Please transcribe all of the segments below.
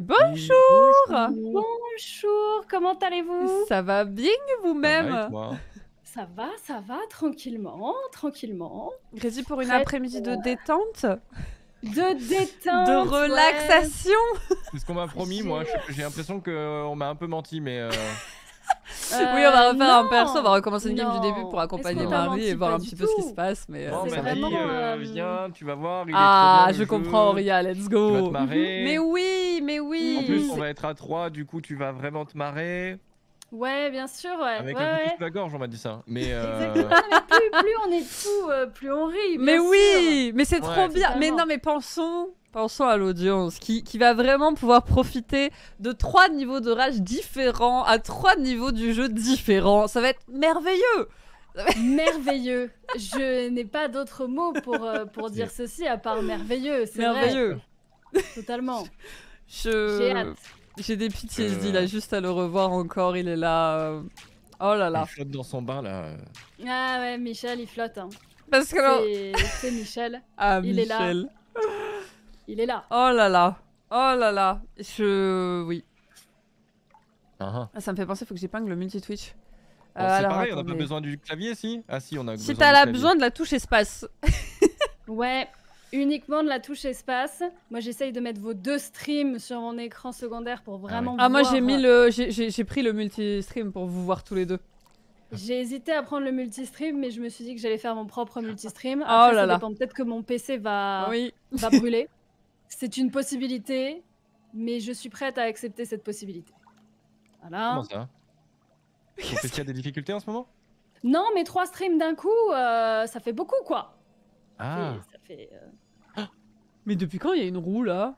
bonjour. Bonjour, comment allez-vous? Ça va bien vous-même? Ça va, tranquillement, tranquillement. Ready pour une Prête, après-midi de détente? De détente, De relaxation? C'est ce qu'on m'a promis, moi. J'ai l'impression qu'on m'a un peu menti, mais... Oui, on va refaire un non, perso, on va recommencer une game du début pour Est-ce accompagner qu'on t'a Marie et menti? voir Pas un du petit peu ce qui tout. se passe. Mais Bon, C'est bah, vraiment, viens, tu vas voir, il est ah, trop bien, je le comprends, jeu. Auria, let's Tu vas go. te marrer. Mais oui, mais oui. En plus, on va être à 3, du coup, tu vas vraiment te marrer. Ouais, bien sûr, ouais. Avec ouais, un couteau ouais. sous la gorge, on m'a dit ça. Mais Exactement, mais plus on est fou, plus on rit, Mais bien oui, mais c'est Ouais, trop bien. Mais totalement. non, mais pensons à l'audience qui va vraiment pouvoir profiter de 3 niveaux de rage différents, à 3 niveaux du jeu différents. Ça va être merveilleux. sûr. Merveilleux. Je n'ai pas d'autres mots pour dire ceci à part merveilleux. C'est Merveilleux. vrai, totalement. J'ai hâte. J'ai des PTSD là, juste à le revoir encore. Il est là. Oh là là. il flotte dans son bain, là. Ah ouais, Michel, il flotte. Hein. Parce que là. C'est Michel. Ah, il est là. Michel. Il est là. Oh là là. Oh là là. Oui. Ah, Ah, ça me fait penser, faut que j'épingle le multi-twitch. c'est alors, pareil, on n'a pas attendez. besoin du clavier, si? Ah si, on a Si besoin t'as du la clavier. besoin de la touche espace. Ouais, uniquement de la touche espace. Moi, j'essaye de mettre vos 2 streams sur mon écran secondaire pour vraiment Ah, moi voir. j'ai pris le multi-stream pour vous voir tous les deux. J'ai hésité à prendre le multistream, mais je me suis dit que j'allais faire mon propre multistream. Oh Après, là ça là. dépend peut-être que mon PC va Oui. brûler. C'est une possibilité, mais je suis prête à accepter cette possibilité. Voilà. Comment ça? Ton PC a des difficultés en ce moment? Non, mais 3 streams d'un coup, ça fait beaucoup, quoi. Ah. Ça fait, Mais depuis quand il y a une roue là?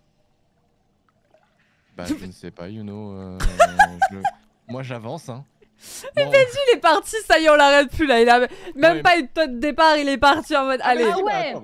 Bah, je ne sais pas, you know. Moi, j'avance, hein. Bon. Il est parti, ça y est, on l'arrête plus là. Il a même pas eu de taux de départ, il est parti en mode allez. Ah ouais.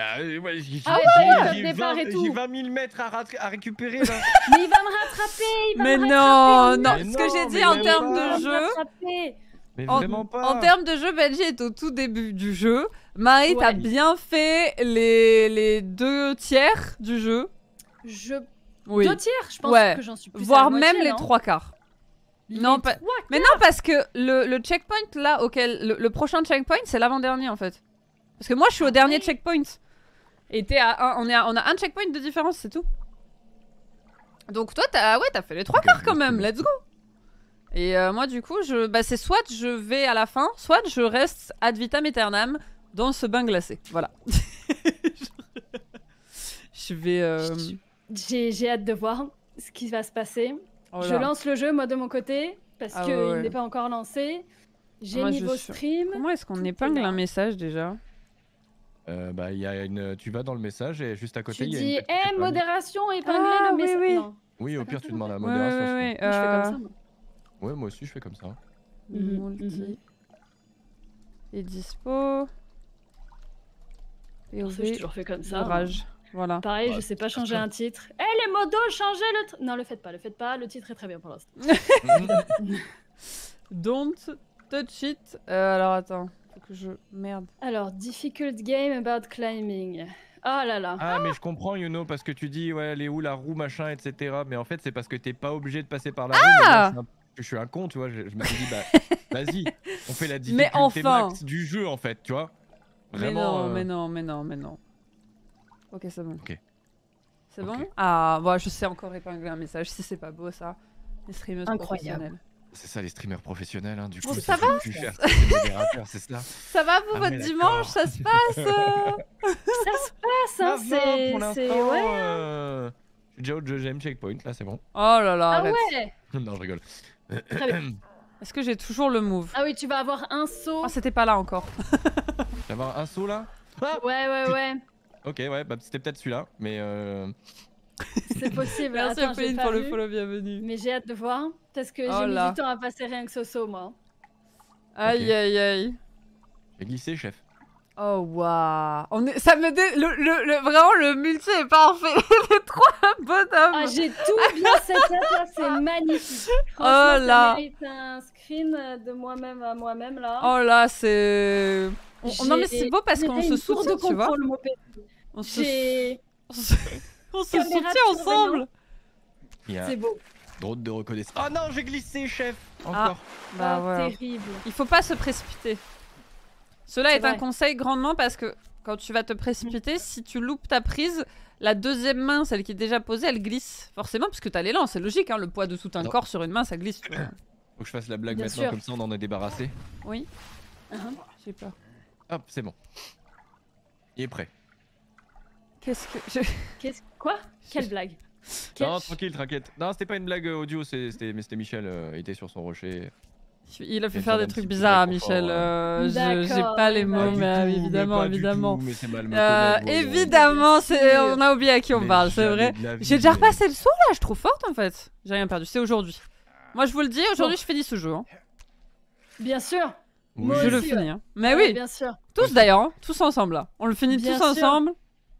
J'ai 20 000 mètres à récupérer là. Mais il va me rattraper, Mais me non, rattraper, non, Mais ce que non, j'ai dit mais en même termes pas. de jeu. Mais En, vraiment pas. en termes de jeu, Benji est au tout début du jeu. Marie, t'as Ouais. bien fait les 2 tiers du jeu. Oui. 2 tiers, je pense Ouais. que j'en suis plus à Voire la moitié, même les non 3 quarts. Non, pas... Mais non, parce que le checkpoint là, le prochain checkpoint, c'est l'avant-dernier en fait. Parce que moi, je suis au dernier checkpoint. Et t'es à on a un checkpoint de différence, c'est tout. Donc toi, t'as fait les 3 quarts quand même, let's go. Et moi, du coup, c'est soit je vais à la fin, soit je reste ad vitam aeternam dans ce bain glacé. Voilà. Je vais... J'ai hâte de voir ce qui va se passer. Oh Je là. lance le jeu, moi, de mon côté, parce Ah qu'il ouais. n'est pas encore lancé. J'ai Moi, mis je vos suis- streams. Comment est-ce qu'on Tout épingle est là. un message déjà? Bah, il y a une. Tu vas dans le message et juste à côté, Tu il y a dis, une. petite épingle. modération, épingler Ah, le oui, message. oui. Non. Oui, au C'est pire, pas tu comme demandes ça. la Ouais, modération. je ouais, pense. Moi, je fais comme ça, moi. Ouais, moi aussi, je fais comme ça. Multi. Et dispo. J'ai POV. toujours fait comme ça. Rage. Voilà. Pareil, Bah, je sais pas c'est changer ça. un titre. Eh, les modos, changez le... Non, le faites pas, le titre est très bien pour l'instant. Don't touch it. Alors attends. Faut que je. Merde. Alors, difficult game about climbing. Oh là là. Ah, mais je comprends, you know, parce que tu dis, ouais, elle est où la roue, machin, etc. Mais en fait, c'est parce que t'es pas obligé de passer par la roue. Mais moi, je suis un con, tu vois. Je me suis dit, bah, vas-y, on fait la difficulté enfin. max du jeu, en fait, tu vois. Mais Vraiment. non, mais non. Ok, c'est bon. Ok. C'est Ok. bon? Ah, bon, je sais encore épingler un message. Si c'est pas beau ça. Les streamers Incroyable. professionnels. C'est ça, les streamers professionnels, hein. Du coup, Bon, c'est ça va plus cher, c'est les modérateurs, c'est ça. Ça va vous, Ah, votre mais dimanche? Ça se passe Ça se passe, hein, Ça va, pour c'est... l'instant, Ouais. Je suis déjà au deuxième checkpoint, là, c'est bon. Oh là là, Ah arrête. ouais. Non, je rigole. Très bien. Est-ce que j'ai toujours le move? Ah oui, tu vas avoir un saut. Ah, c'était pas là encore. D'avoir un saut, là? Ah, Ouais. ok, ouais, bah c'était peut-être celui-là, mais C'est possible. Merci Attends, j'ai Pauline pas pour le vu, follow, bienvenue. mais j'ai hâte de voir. Parce que Oh j'ai mis là. du temps à passer rien que ce saut, moi. Aïe aïe aïe. j'ai glissé, chef. Oh waouh. Ça me vraiment le multi est parfait. Les 3 bonhommes. Ah, j'ai tout bien setup là, c'est magnifique. Oh Franchement, là. ça mérite un screen de moi-même à moi-même là. Oh là, c'est... Non mais J'ai- c'est beau parce qu'on j'ai se une tour de soutient, tu vois. contrôle, mon PC. On se J'ai... on se Caméra soutient de ensemble. C'est beau. Drôle de reconnaissance. Oh non, j'ai glissé, chef. Encore. Bah voilà. Terrible. Il faut pas se précipiter. Cela est un conseil grandement parce que quand tu vas te précipiter, si tu loupes ta prise, la deuxième main, celle qui est déjà posée, elle glisse. Forcément, parce que t'as l'élan, c'est logique, hein, le poids de tout un corps sur une main, ça glisse. Tu vois. Faut que je fasse la blague Bien maintenant, sûr. comme ça on en est débarrassé. Oui. J'ai peur. Hop, c'est bon. Il est prêt. Qu'est-ce que... Quoi? Quelle blague? Non, tranquille, t'inquiète. Non, c'était pas une blague audio, c'était Michel, il était sur son rocher. Il a fait Il faire fait des un trucs petit bizarres à peu Michel. D'accord, J'ai pas les mots, pas mais évidemment, évidemment. Mais c'est mal me connaître, voyons. Évidemment, on a oublié à qui on Mais parle, c'est jamais vrai. de la vie, J'ai déjà mais- repassé le saut là, je suis trop forte en fait. J'ai rien perdu, c'est aujourd'hui. Moi je vous le dis, aujourd'hui je finis ce jeu. Hein. Bien sûr. Oui. Moi Je le aussi, finis. ouais. Hein. Mais Ouais, oui, bien sûr. tous d'ailleurs, hein. Tous ensemble là. On le finit Bien tous sûr. ensemble.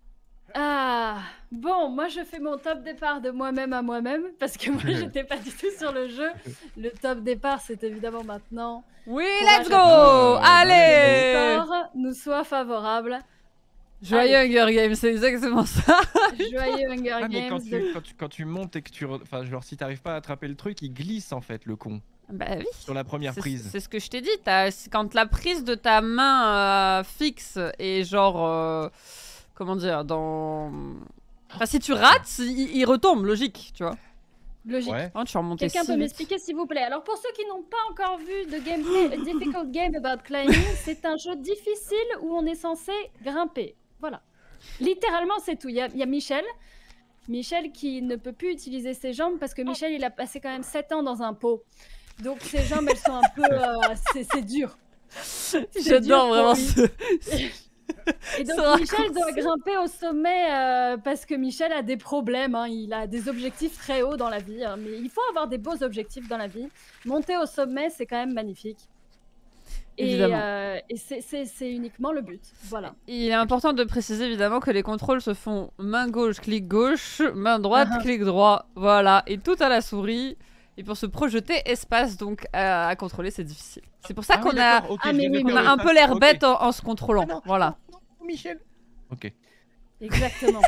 Ah, bon, moi je fais mon top départ de moi-même à moi-même parce que moi j'étais pas du tout sur le jeu. Le top départ, c'est évidemment maintenant. Oui, Courage let's à go. tous. Allez. Sort nous soit favorable. Joyeux Hunger Games, c'est exactement ça. Joyeux Hunger Ah, mais Games. quand tu montes et que tu. Enfin, genre, si t'arrives pas à attraper le truc, il glisse en fait, le con. Bah oui. Sur la première prise. C'est ce que je t'ai dit. Quand la prise de ta main fixe est genre. Comment dire dans. Enfin, si tu rates, il retombe, logique, tu vois. Logique. Ouais. Oh, tu suis remonté Quelqu'un si peut vite. m'expliquer s'il vous plaît. Alors pour ceux qui n'ont pas encore vu de gameplay, A Difficult Game About Climbing, c'est un jeu difficile où on est censé grimper. Voilà. Littéralement c'est tout. Il y a Michel. Michel qui ne peut plus utiliser ses jambes parce que Michel il a passé quand même 7 ans dans un pot. Donc ses jambes elles sont un peu... c'est dur. J'adore vraiment ce... ce. Et donc Ce Michel doit grimper au sommet parce que Michel a des problèmes, hein. Il a des objectifs très hauts dans la vie, hein. Mais il faut avoir des beaux objectifs dans la vie. Monter au sommet, c'est quand même magnifique. Évidemment. Et c'est uniquement le but, voilà. Il est important de préciser évidemment que les contrôles se font main gauche, clic gauche, main droite, clic droit, voilà, et tout à la souris. Et pour se projeter, espace, donc à contrôler, c'est difficile. C'est pour ça qu'on a, on a un peu l'air bête en se contrôlant, voilà. Non, Michel. Ok. Exactement.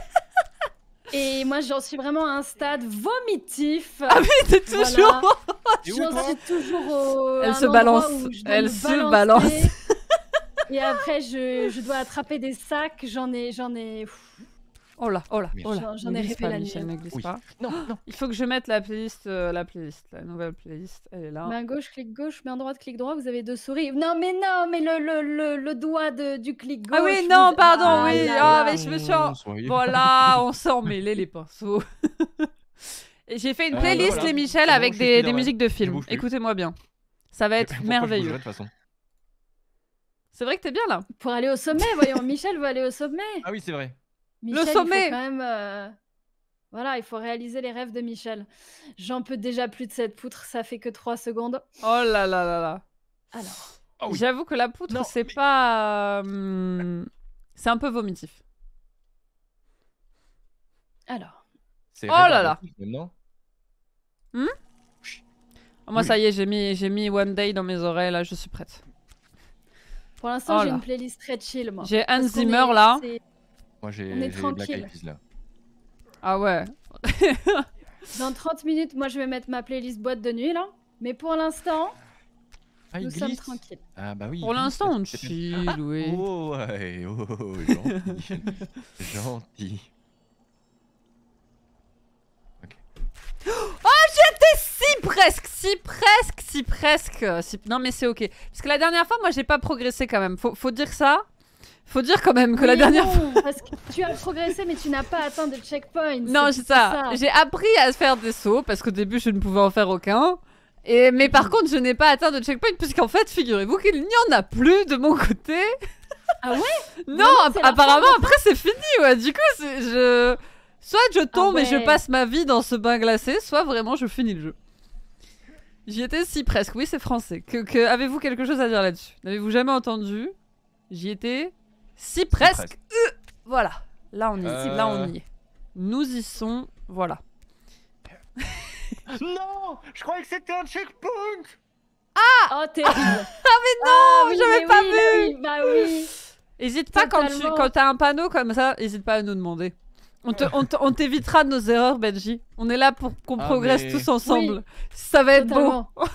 Et moi, j'en suis vraiment à un stade vomitif. Ah oui, t'es toujours... Voilà. J'en suis toujours au... Elle se balance, elle se balance. Et après, je dois attraper des sacs, j'en ai... Oh là, oh là, oh là. J'en ai rêvé la nuit. Ne glisse pas. Non, non. Il faut que je mette la playlist, la nouvelle playlist, elle est là. Main gauche, clic gauche, main droite, clic droit, vous avez 2 souris. Non, mais le doigt du clic gauche. Ah oui, non, pardon, Ah oui. là Ah, là. mais je me suis... Voilà, on s'est emmêlé les pinceaux. Et j'ai fait une playlist, voilà. les Michel, C'est bon, avec je suis fidèle, des ouais. musiques de Je films. bouge plus. Écoutez-moi bien. Ça va être Pourquoi je merveilleux. bougerais, de toute façon. C'est vrai que t'es bien là. Pour aller au sommet, voyons. Michel veut aller au sommet. Ah oui, c'est vrai. Michel, sommet. Il faut quand même... Voilà, il faut réaliser les rêves de Michel. J'en peux déjà plus de cette poutre, ça fait que 3 secondes. Oh là là là là. Alors, Oh oui. J'avoue que la poutre, Non, c'est pas... c'est un peu vomitif. alors. C'est Oh vrai, là là. Non. Moi, Oui. ça y est, j'ai mis One Day dans mes oreilles, là, je suis prête. Pour l'instant, Oh j'ai là. une playlist très chill, moi. J'ai Hans Parce qu'on Zimmer, est- là. c'est- Moi, j'ai On est Black tranquille. Eyed Peas là. Ah ouais. Dans 30 minutes, moi, je vais mettre ma playlist boîte de nuit, là. Mais pour l'instant, Ah, il nous sommes glisse. tranquilles. Ah bah oui. Pour il glisse, l'instant, on c'est- chill, oui. Oh ouais, oh, gentil. Gentil. Si presque. Non mais c'est ok. Parce que la dernière fois, moi, j'ai pas progressé quand même. Faut dire ça. Faut dire quand même que la Oui, dernière non, fois... parce que tu as progressé, mais tu n'as pas atteint de checkpoint. Non, c'est ça. J'ai appris à faire des sauts parce qu'au début, je ne pouvais en faire aucun. Mais par contre, je n'ai pas atteint de checkpoint puisqu'en fait, figurez-vous qu'il n'y en a plus de mon côté. Ah ouais? Non, Vraiment, c'est la apparemment, fin après, c'est fini. Ouais. Du coup, soit je tombe et je ouais. passe ma vie dans ce bain glacé, soit vraiment je finis le jeu. J'y étais si presque. Oui, c'est français. Avez-vous quelque chose à dire là-dessus? N'avez-vous jamais entendu? J'y étais si presque. Voilà. Là, on y est. Là, on y est. Nous y sont. Voilà. Non, je croyais que c'était un checkpoint. Oh, terrible. Non, oui, j'avais mais pas oui, vu. Bah oui. Hésite pas Totalement. quand t'as un panneau comme ça, hésite pas à nous demander. On t'évitera nos erreurs, Benji. On est là pour qu'on progresse tous ensemble. Oui, ça va être totalement. beau.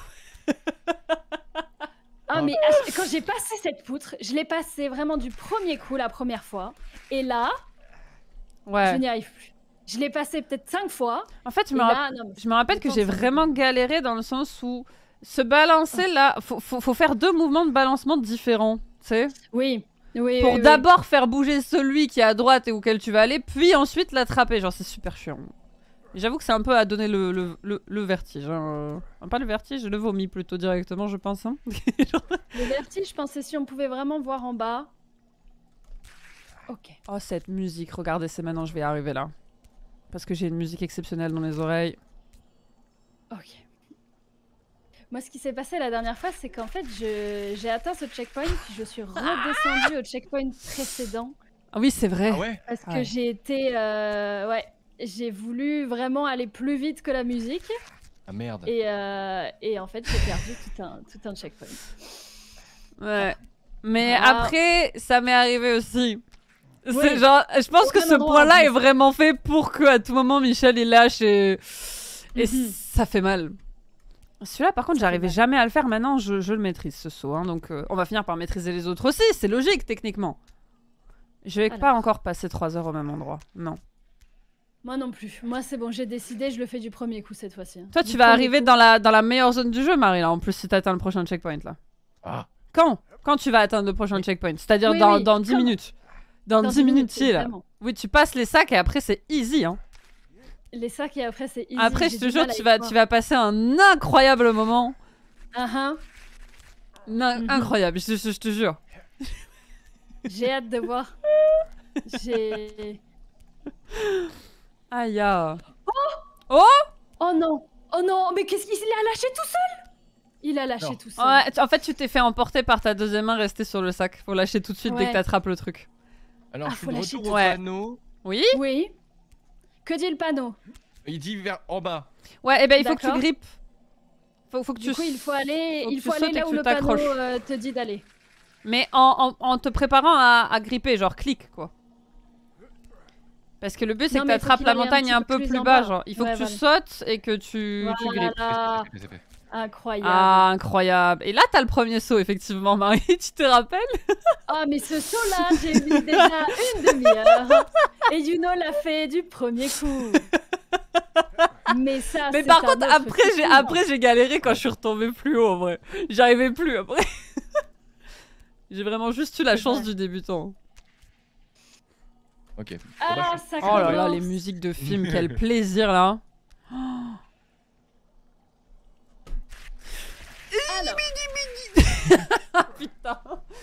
Ah mais quand j'ai passé cette poutre, je l'ai passée vraiment du premier coup la première fois. Et là, Ouais. je n'y arrive plus. Je l'ai passée peut-être 5 fois. En fait, je et me, là, non, mais je me rappelle que temps, j'ai ça vraiment galéré dans le sens où se balancer là, faut faire 2 mouvements de balancement différents, tu sais. Oui. Oui, Pour oui, oui. d'abord faire bouger celui qui est à droite et auquel tu vas aller, puis ensuite l'attraper. Genre, c'est super chiant. J'avoue que c'est un peu à donner le vertige. Hein. Pas le vertige, le vomi plutôt directement, je pense. Hein. Le vertige, je pensais si on pouvait vraiment voir en bas. Ok. Oh, cette musique, regardez, c'est maintenant, je vais y arriver là. Parce que j'ai une musique exceptionnelle dans les oreilles. Ok. Moi, ce qui s'est passé la dernière fois, c'est qu'en fait, j'ai atteint ce checkpoint, puis je suis redescendue au checkpoint précédent. Ah oui, c'est vrai. Ah ouais? Parce que Ouais. j'ai été... ouais, j'ai voulu vraiment aller plus vite que la musique. Ah merde. Et en fait, j'ai perdu tout un checkpoint. Ouais. Mais Ah. après, ça m'est arrivé aussi. Oui. C'est genre, je pense que Aucun ce endroit point-là en est plus. vraiment fait pour que à tout moment Michel il lâche et Mhm. ça fait mal. Celui-là, par contre, Ça fait j'arrivais mal. jamais à le faire. Maintenant, je le maîtrise ce saut. Hein, donc, on va finir par maîtriser les autres aussi. C'est logique, techniquement. Je vais Alors. pas encore passer 3 heures au même endroit. Non. Moi non plus. Moi, c'est bon, j'ai décidé, je le fais du premier coup cette fois-ci. Hein. Toi, Du tu vas premier arriver coup. dans la meilleure zone du jeu, Marie, là. En plus, si t'atteins le prochain checkpoint, là. Ah. Quand tu vas atteindre le prochain checkpoint? C'est-à-dire Oui, dans, oui, dans 10 comme- minutes. Dans 10 minutes, si, là. évidemment. Oui, tu passes les sacs et après, c'est easy, hein. Les sacs et après, c'est easy. Après, j'ai je te du jure, mal à tu y vas croire. passer un incroyable moment. Ah, Mhm. Incroyable, je te jure. j'ai hâte de voir. J'ai... Aïe, ah. Oh non! Oh non! Mais qu'est-ce qu'il a lâché tout seul? Il a lâché Non. tout seul. Ouais, en fait, tu t'es fait emporter par ta deuxième main restée sur le sac. Faut lâcher tout de suite dès Ouais. que t'attrapes le truc. Alors Ah, je suis faut de lâcher retour tout. au Ouais. panneau. Oui? Oui. Que dit le panneau? Il dit vers en bas. Ouais, et ben il faut que tu D'accord. grippes. Faut que Du tu... coup, il faut aller, faut que il tu faut aller sautes et là que où tu le panneau t'accroches. te dit d'aller. Mais en te préparant à gripper, genre clique, quoi. Parce que le but, c'est Non, que mais faut t'attrapes qu'il la aille un montagne petit un peu peu plus plus en bas, bas. genre. Il faut Ouais, que tu voilà. sautes et que tu grippes. Voilà. C'est fait. Incroyable. Ah, incroyable. Et là, t'as le premier saut, effectivement, Marie. Tu te rappelles? Oh, mais ce saut-là, j'ai mis déjà une demi-heure. Et Yuno l'a fait du premier coup. Mais ça, Mais c'est par un contre, autre après j'ai galéré quand je suis retombée plus haut, en vrai. J'arrivais plus, après. J'ai vraiment juste eu la C'est chance vrai. du débutant. Ok. Ah, Bon, bah, je- ça Oh là là, commence. les musiques de films, quel plaisir, là. Alors, Putain.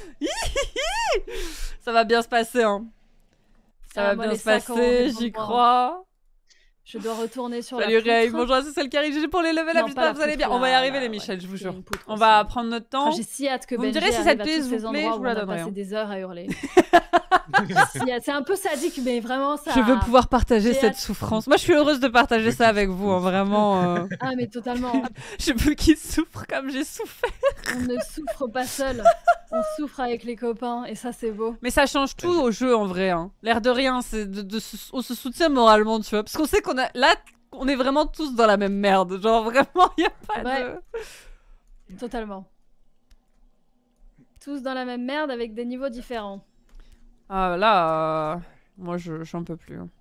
Ça va bien se passer, hein. Ça Ah, va moi, bien les se sacs, on passer, répond j'y pas. crois. je dois retourner sur Salut la Ray, poutre. bonjour, c'est celle qui arrive, GG pour les level up, Non, pas j'espère la que vous allez poutre, bien. On va y là, arriver là, les ouais, Michel, je vous c'est jure. une poutre On aussi. va prendre notre Ah, temps. j'ai si hâte que Vous me Benji direz si arrive cette à playlist tous vous ces plaît, endroits je où vous la on a donnerai, passé hein. des heures à hurler. C'est un peu sadique, mais vraiment ça. Je veux pouvoir partager J'ai cette hâte. souffrance. Moi, je suis heureuse de partager ça avec vous, hein, vraiment. Ah, mais totalement. Je veux qu'ils souffrent comme j'ai souffert. On ne souffre pas seul. On souffre avec les copains, et ça, c'est beau. Mais ça change tout au jeu en vrai. Hein. L'air de rien, c'est on se soutient moralement, tu vois. Parce qu'on sait qu'on a là, on est vraiment tous dans la même merde. Genre vraiment, il y a pas Ouais. de. Totalement. Tous dans la même merde avec des niveaux différents. Ah là, moi j'en peux plus. Hein.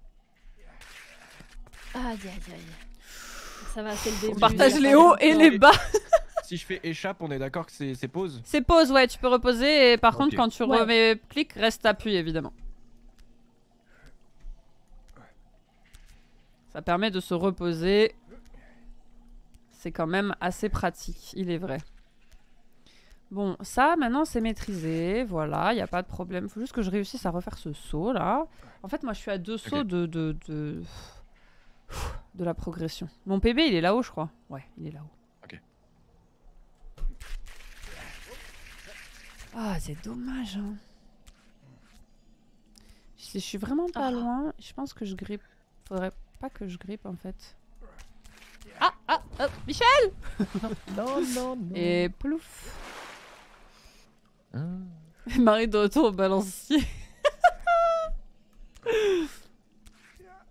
Aïe, aïe, aïe. Ça va, c'est le début. On partage y a les pas hauts de et temps. les bas. Si je fais échappe, on est d'accord que c'est pause. C'est pause, ouais, tu peux reposer. Et par Ok. contre, quand tu Ouais. remets clic, reste appuyé évidemment. Ça permet de se reposer. C'est quand même assez pratique, il est vrai. Bon, ça, maintenant, c'est maîtrisé. Voilà, il n'y a pas de problème. Faut juste que je réussisse à refaire ce saut, là. En fait, moi, je suis à 2 sauts de la progression. Mon PB, il est là-haut, je crois. Ouais, il est là-haut. Ok. Ah, c'est dommage, hein. Si je suis vraiment pas Ah. loin, je pense que je grippe. Faudrait pas que je grippe, en fait. Ah, Michel! Non, non, non. Et plouf. Hein. Marie de retour au balancier.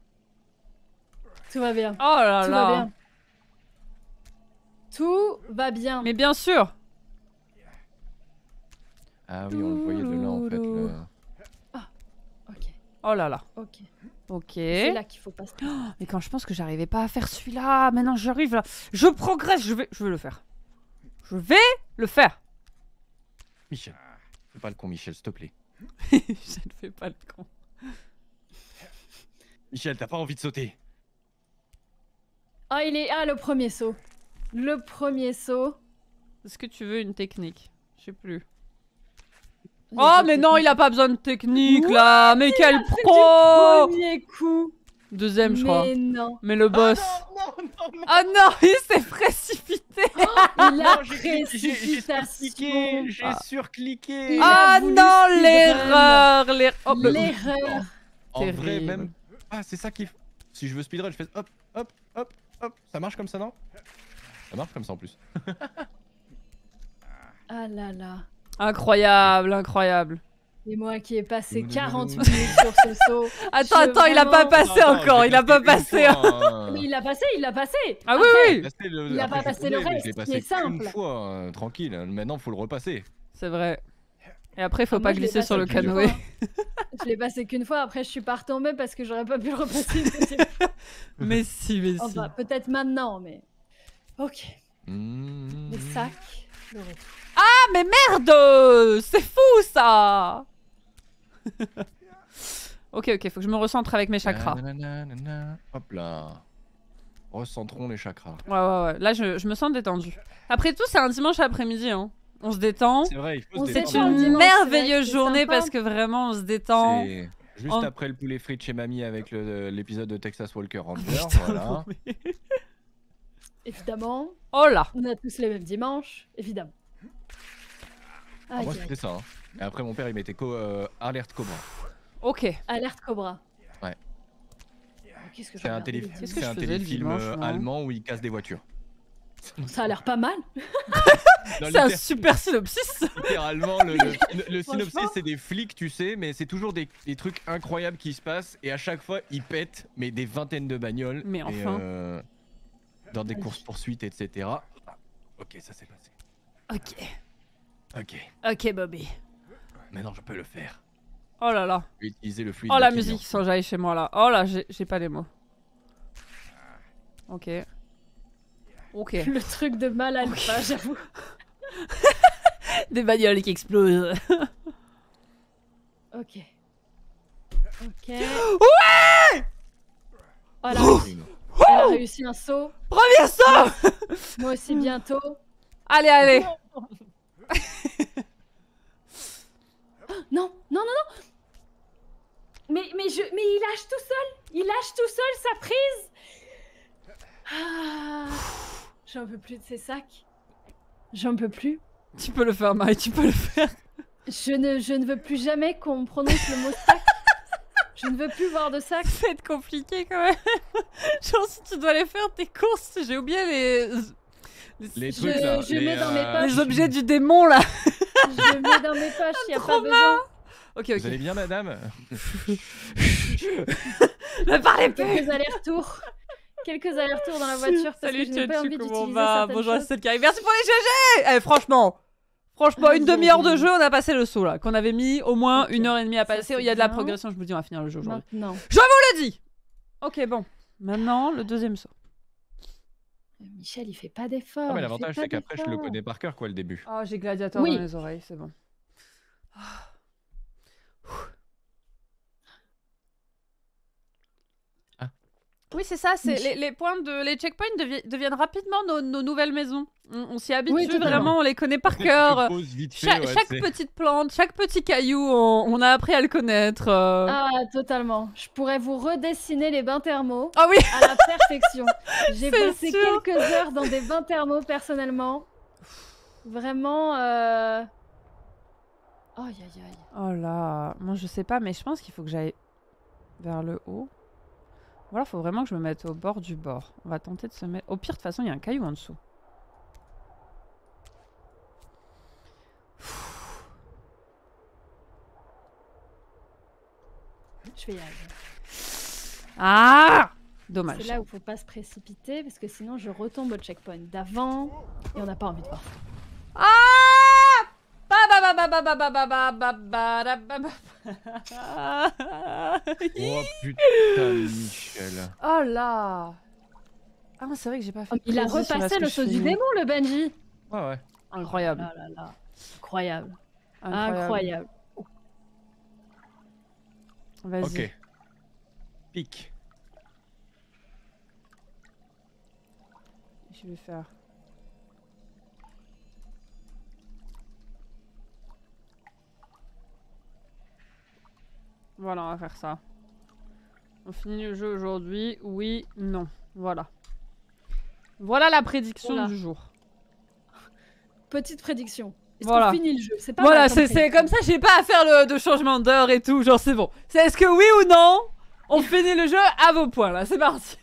Tout va bien. Oh là Tout là. va bien. Tout va bien. Mais bien sûr. Ah oui, on le voyait de là en fait. Le... Ok, Oh là là. ok. Ok. C'est là qu'il faut pas se... Mais quand je pense que j'arrivais pas à faire celui-là, maintenant j'arrive là. Je progresse, je vais le faire. Je vais le faire. Michel, fais pas le con, Michel, s'il te plaît. Je ne fais pas le con. Michel, t'as pas envie de sauter? Ah, il est... Ah, le premier saut. Le premier saut. Est-ce que tu veux une technique? Je sais plus. Les Oh autres mais non, il a pas besoin de technique Oui, là. Mais quel Du pro! premier coup. Deuxième, je crois. Mais non. Mais le boss. Non. Ah non, il s'est précipité. Il a J'ai précipitation. surcliqué. Il Ah a voulu non, speedrun. l'erreur. Oh, bah, L'erreur. En vrai, Terrible. même. Ah, c'est ça qui. Si je veux speedrun, je fais hop, hop, hop, hop. Ça marche comme ça, non? Ça marche comme ça en plus. Ah là là. Incroyable, incroyable. Et moi qui ai passé 40 minutes sur ce saut. Attends, il a pas passé encore, il a pas passé. Mais il l'a passé, il l'a passé. Ah oui, Après, oui. Il a pas passé le reste, Je l'ai qui passé est simple. qu'une fois, tranquille. Maintenant, faut le repasser. C'est vrai. Et après, faut Ah, pas moi, je l'ai glisser sur le passé qu'une canoë. fois. Je l'ai passé qu'une fois, après je suis pas retombée parce que j'aurais pas pu le repasser une deuxième fois. Mais si, mais si. Enfin, peut-être maintenant, mais... Ok, Mmh. les sacs, le retour. Ah mais merde, c'est fou ça. Ok, faut que je me recentre avec mes chakras. Nananana. Hop là. Recentrons les chakras. Ouais. Là, je me sens détendue. Après tout, c'est un dimanche après-midi. Hein. On se détend. C'est vrai, il faut On se s'est C'est détendre. un une dimanche, c'est merveilleuse vrai, c'est journée sympa. parce que vraiment, on se détend. C'est juste En- après le poulet frit chez mamie avec l'épisode de Texas Walker Ranger. Putain, Voilà. oui. Évidemment, Oh là. on a tous les mêmes dimanches, évidemment. Ah, Aïe, moi, aïe. c'était ça. Hein. Et après, mon père, il mettait alerte Cobra. Ok. Alerte Cobra. Ouais. Qu'est-ce que je C'est un, regarde téléfilm Qu'est-ce que je faisais le téléfilm dimanche, moi allemand où il casse des voitures. Ça a l'air pas mal. Non, C'est un super synopsis. littéralement, le synopsis, Franchement. c'est des flics, tu sais, mais c'est toujours des trucs incroyables qui se passent. Et à chaque fois, ils pètent, mais des vingtaines de bagnoles. Mais et, enfin. dans des courses-poursuites, etc. Ah, ok, ça s'est passé. Ok, Ok, Bobby. maintenant je peux le faire. Oh là là. Je vais utiliser le fluide. Oh la de musique sans j'aille chez moi là. Oh là, j'ai pas les mots. Ok. Le truc de mal alpha, j'avoue. Des bagnoles qui explosent. Ok. Ok. Ouais. Oh, elle a réussi un saut. Premier saut. Moi aussi bientôt. Allez. Non. Mais il lâche tout seul. Il lâche tout seul sa prise. Ah, j'en peux plus de ces sacs. J'en peux plus. Tu peux le faire, Marie, tu peux le faire. Je ne veux plus jamais qu'on prononce le mot sac. Je ne veux plus voir de sac. Ça va être compliqué quand même. Genre si tu dois aller faire tes courses, j'ai oublié Les Je- trucs là. je mets dans mes poches. les objets du démon là. Je mets dans mes poches, il n'y a pas besoin. Ok. Vous allez bien, madame? Ne parlez plus. Quelques allers-retours dans la voiture parce Salut que je n'ai pas envie Tchatchou, comment d'utiliser va? certaines Bonjour à choses. celle qui arrive. Merci pour les GG. Eh, franchement, une demi-heure de jeu, on a passé le saut là. Qu'on avait mis au moins Ok, 1h30 à ça, passer. c'est Il y a de la bien. progression, je vous dis, on va finir le jeu aujourd'hui. Maintenant. Je vous le dis. Ok, bon. Maintenant, le deuxième saut. Michel, il fait pas d'efforts. Ah, mais il l'avantage, fait pas c'est qu'après, je le d'efforts. connais par cœur, quoi, le début. Oh, j'ai gladiateur Oui. dans les oreilles, c'est bon. Oui, c'est ça. C'est les points les checkpoints deviennent rapidement nos nouvelles maisons. On s'y habitue Oui, totalement. vraiment, on les connaît par Je cœur. pose vite fait, Chaque ouais, petite plante, chaque petit caillou, on a appris à le connaître. Ah, totalement. Je pourrais vous redessiner les bains thermaux Ah oui. à la perfection. J'ai C'est passé sûr. quelques heures dans des bains thermaux personnellement. Vraiment. Aïe aïe aïe. Oh là, moi je sais pas, mais je pense qu'il faut que j'aille vers le haut. Ou alors faut vraiment que je me mette au bord du bord. On va tenter de se mettre. Au pire, de toute façon, il y a un caillou en dessous. Je vais y arriver. Ah! Dommage. C'est là où faut pas se précipiter parce que sinon je retombe au checkpoint d'avant et on n'a pas envie de voir ça. Ah! Oh putain, Michel. Oh là! Ah, c'est vrai que j'ai pas fait. Il a repassé le saut du démon, le Benji. Ouais. Incroyable. Oh là là. Incroyable. Incroyable. Vas-y. Ok. Pique. Je vais faire. Voilà, on va faire ça. On finit le jeu aujourd'hui. Oui, non. Voilà. Voilà la prédiction du jour. Petite prédiction. Est-ce Voilà. qu'on finit le jeu? C'est pas Voilà, mal comme c'est comme ça, j'ai pas à faire de changement d'heure et tout. Genre, c'est bon. C'est est-ce que oui ou non, on finit le jeu à vos points là. C'est parti.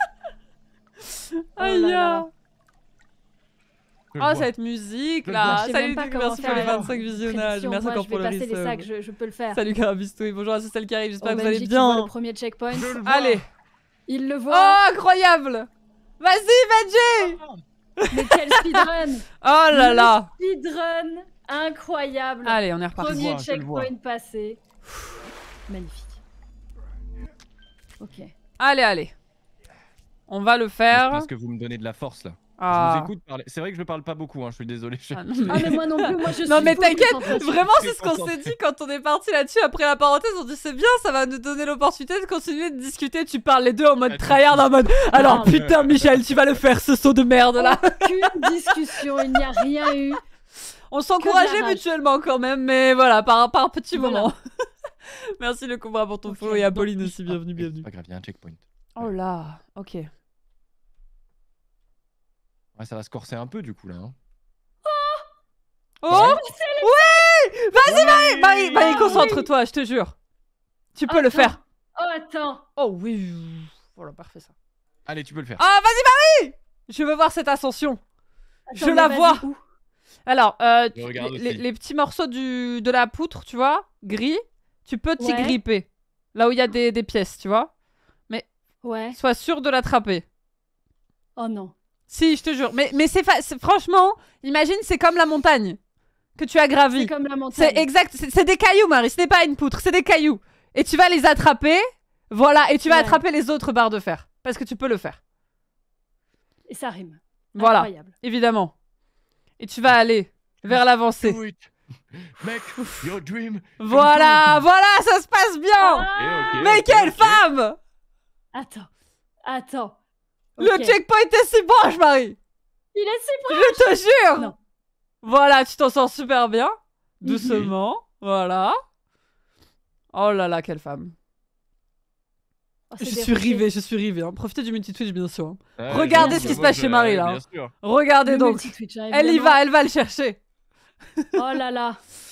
Aïe. Oh, cette musique là. Salut, merci pour les 25 visionnages. Merci encore pour le resub. Je vais passer les sacs, je peux le faire. Salut Carabistouille, bonjour à celle qui arrive, j'espère que vous allez Benji bien. qui voit le premier checkpoint. Allez. Il le Oh, voit. incroyable. Vas-y, Benji. Mais quel speedrun. Oh là là. Speedrun incroyable. Allez, on est reparti. Premier checkpoint passé. Magnifique. Ok. Allez. On va le faire. Parce que vous me donnez de la force là. Ah. Je vous écoute parler. C'est vrai que je parle pas beaucoup, hein, je suis désolé. Ah, mais moi non plus, moi je suis. Non mais full t'inquiète, concentration. vraiment c'est ce qu'on s'est dit quand on est parti là-dessus après la parenthèse, on dit c'est bien, ça va nous donner l'opportunité de continuer de discuter, tu parles les deux en mode tryhard, en mode alors putain Michel, tu vas le faire ce saut de merde là. Aucune discussion, il n'y a rien eu. On s'encourageait mutuellement quand même, mais voilà, par petits moments. Merci le Cobra pour ton follow et Apolline aussi, bienvenue. C'est pas grave, il y a un checkpoint. Oh là, ok. Ouais, ça va se corser un peu du coup là. Hein. Oh oui. Vas-y Marie, concentre-toi, je te jure. Tu peux le faire. Oh attends. Oh oui. Voilà, parfait ça. Allez, tu peux le faire. Ah vas-y Marie. Je veux voir cette ascension. Attends, je la vois. Où Alors, les petits morceaux de la poutre, tu vois, gris, tu peux t'y Ouais. gripper. Là où il y a des pièces, tu vois. Mais Ouais. sois sûr de l'attraper. Oh non. Si, je te jure. Mais franchement, imagine, c'est comme la montagne que tu as gravie. C'est comme la montagne. C'est exact, c'est des cailloux, Marie. Ce n'est pas une poutre, c'est des cailloux. Et tu vas les attraper, voilà, et tu vas attraper les autres barres de fer. Parce que tu peux le faire. Et ça rime. Voilà, Incroyable. évidemment. Et tu vas aller vers l'avancée. Do it. Make your dream. Voilà, ça se passe bien. Ah Mais quelle femme! Attends. Le Ok. checkpoint est si proche, Marie. Il est si proche. Je te jure. Non. Voilà, tu t'en sors super bien. Doucement, voilà. Oh là là, quelle femme. Oh, Je c'est suis déroché. rivée. Hein. Profitez du multi-twitch, bien sûr. Hein. Ouais, Regardez ce qui se passe chez Marie, là. Bien sûr. Regardez Le donc. multi-twitch, hein, Elle y évidemment. va, elle va le chercher. Oh là là.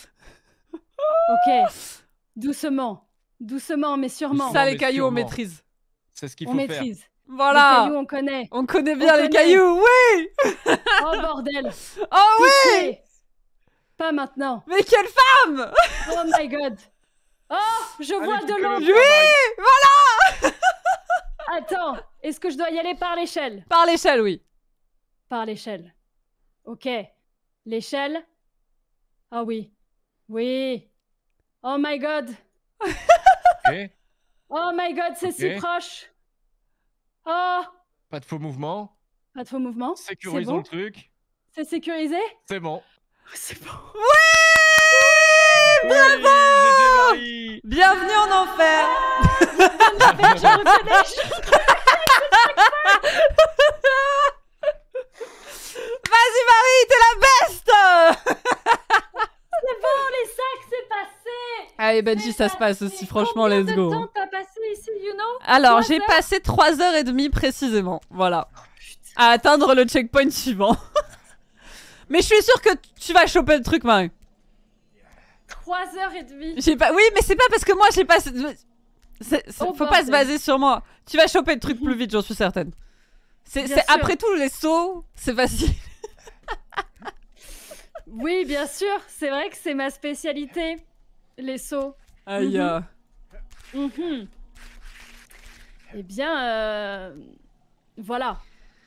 Ok. Doucement, mais sûrement. Ça, mais les cailloux, on sûrement. maîtrise. C'est ce qu'il On faut faire. maîtrise. Voilà. Les cailloux, on connaît. On connaît bien On les connaît. cailloux, oui. Oh bordel. Oh oui. Pitié. Pas maintenant. Mais quelle femme. Oh my god. Oh, je vois tu de peux l'ombre. le faire, Oui. Attends, est-ce que je dois y aller par l'échelle? Par l'échelle, oui. Par l'échelle. Ok. L'échelle. Ah oui. Oui. Oh my god. Ok. Oh my god, c'est si Ok. proche. Oh, Pas de faux mouvements. pas de faux mouvements. C'est Sécurisons bon. le truc. C'est sécurisé? C'est bon. C'est bon. Oui. Bravo. Marie. Bienvenue en enfer. Je reconnais. Vas-y Marie, t'es la best. C'est bon, les sacs, c'est passé. Allez Benji, ça se passe aussi, franchement, let's go. Combien de temps t'as passé ici, you know? Alors, 3 j'ai heures passé 3h30 précisément, voilà, à atteindre le checkpoint suivant. Mais je suis sûre que tu vas choper le truc, Marie. 3h30. Oui, mais c'est pas parce que moi j'ai pas... Oh, faut pas se bordel. baser sur moi. Tu vas choper le truc plus vite, j'en suis certaine. Bien C'est sûr. après tout, les sauts, c'est facile. Oui, bien sûr, c'est vrai que c'est ma spécialité, les sauts. Aïe. Mhm. Eh bien, voilà.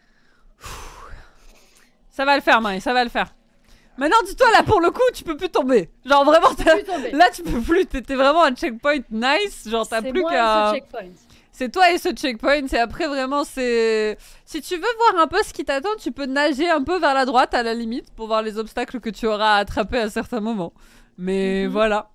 Ça va le faire, Marie, ça va le faire. Maintenant, dis-toi, là, pour le coup, tu peux plus tomber. Genre, vraiment, là, tu peux plus. T'étais vraiment un checkpoint nice. Genre, t'as plus qu'à... C'est toi et ce checkpoint. Et après, vraiment, c'est... Si tu veux voir un peu ce qui t'attend, tu peux nager un peu vers la droite, à la limite, pour voir les obstacles que tu auras à attraper à certains moments. Mais voilà.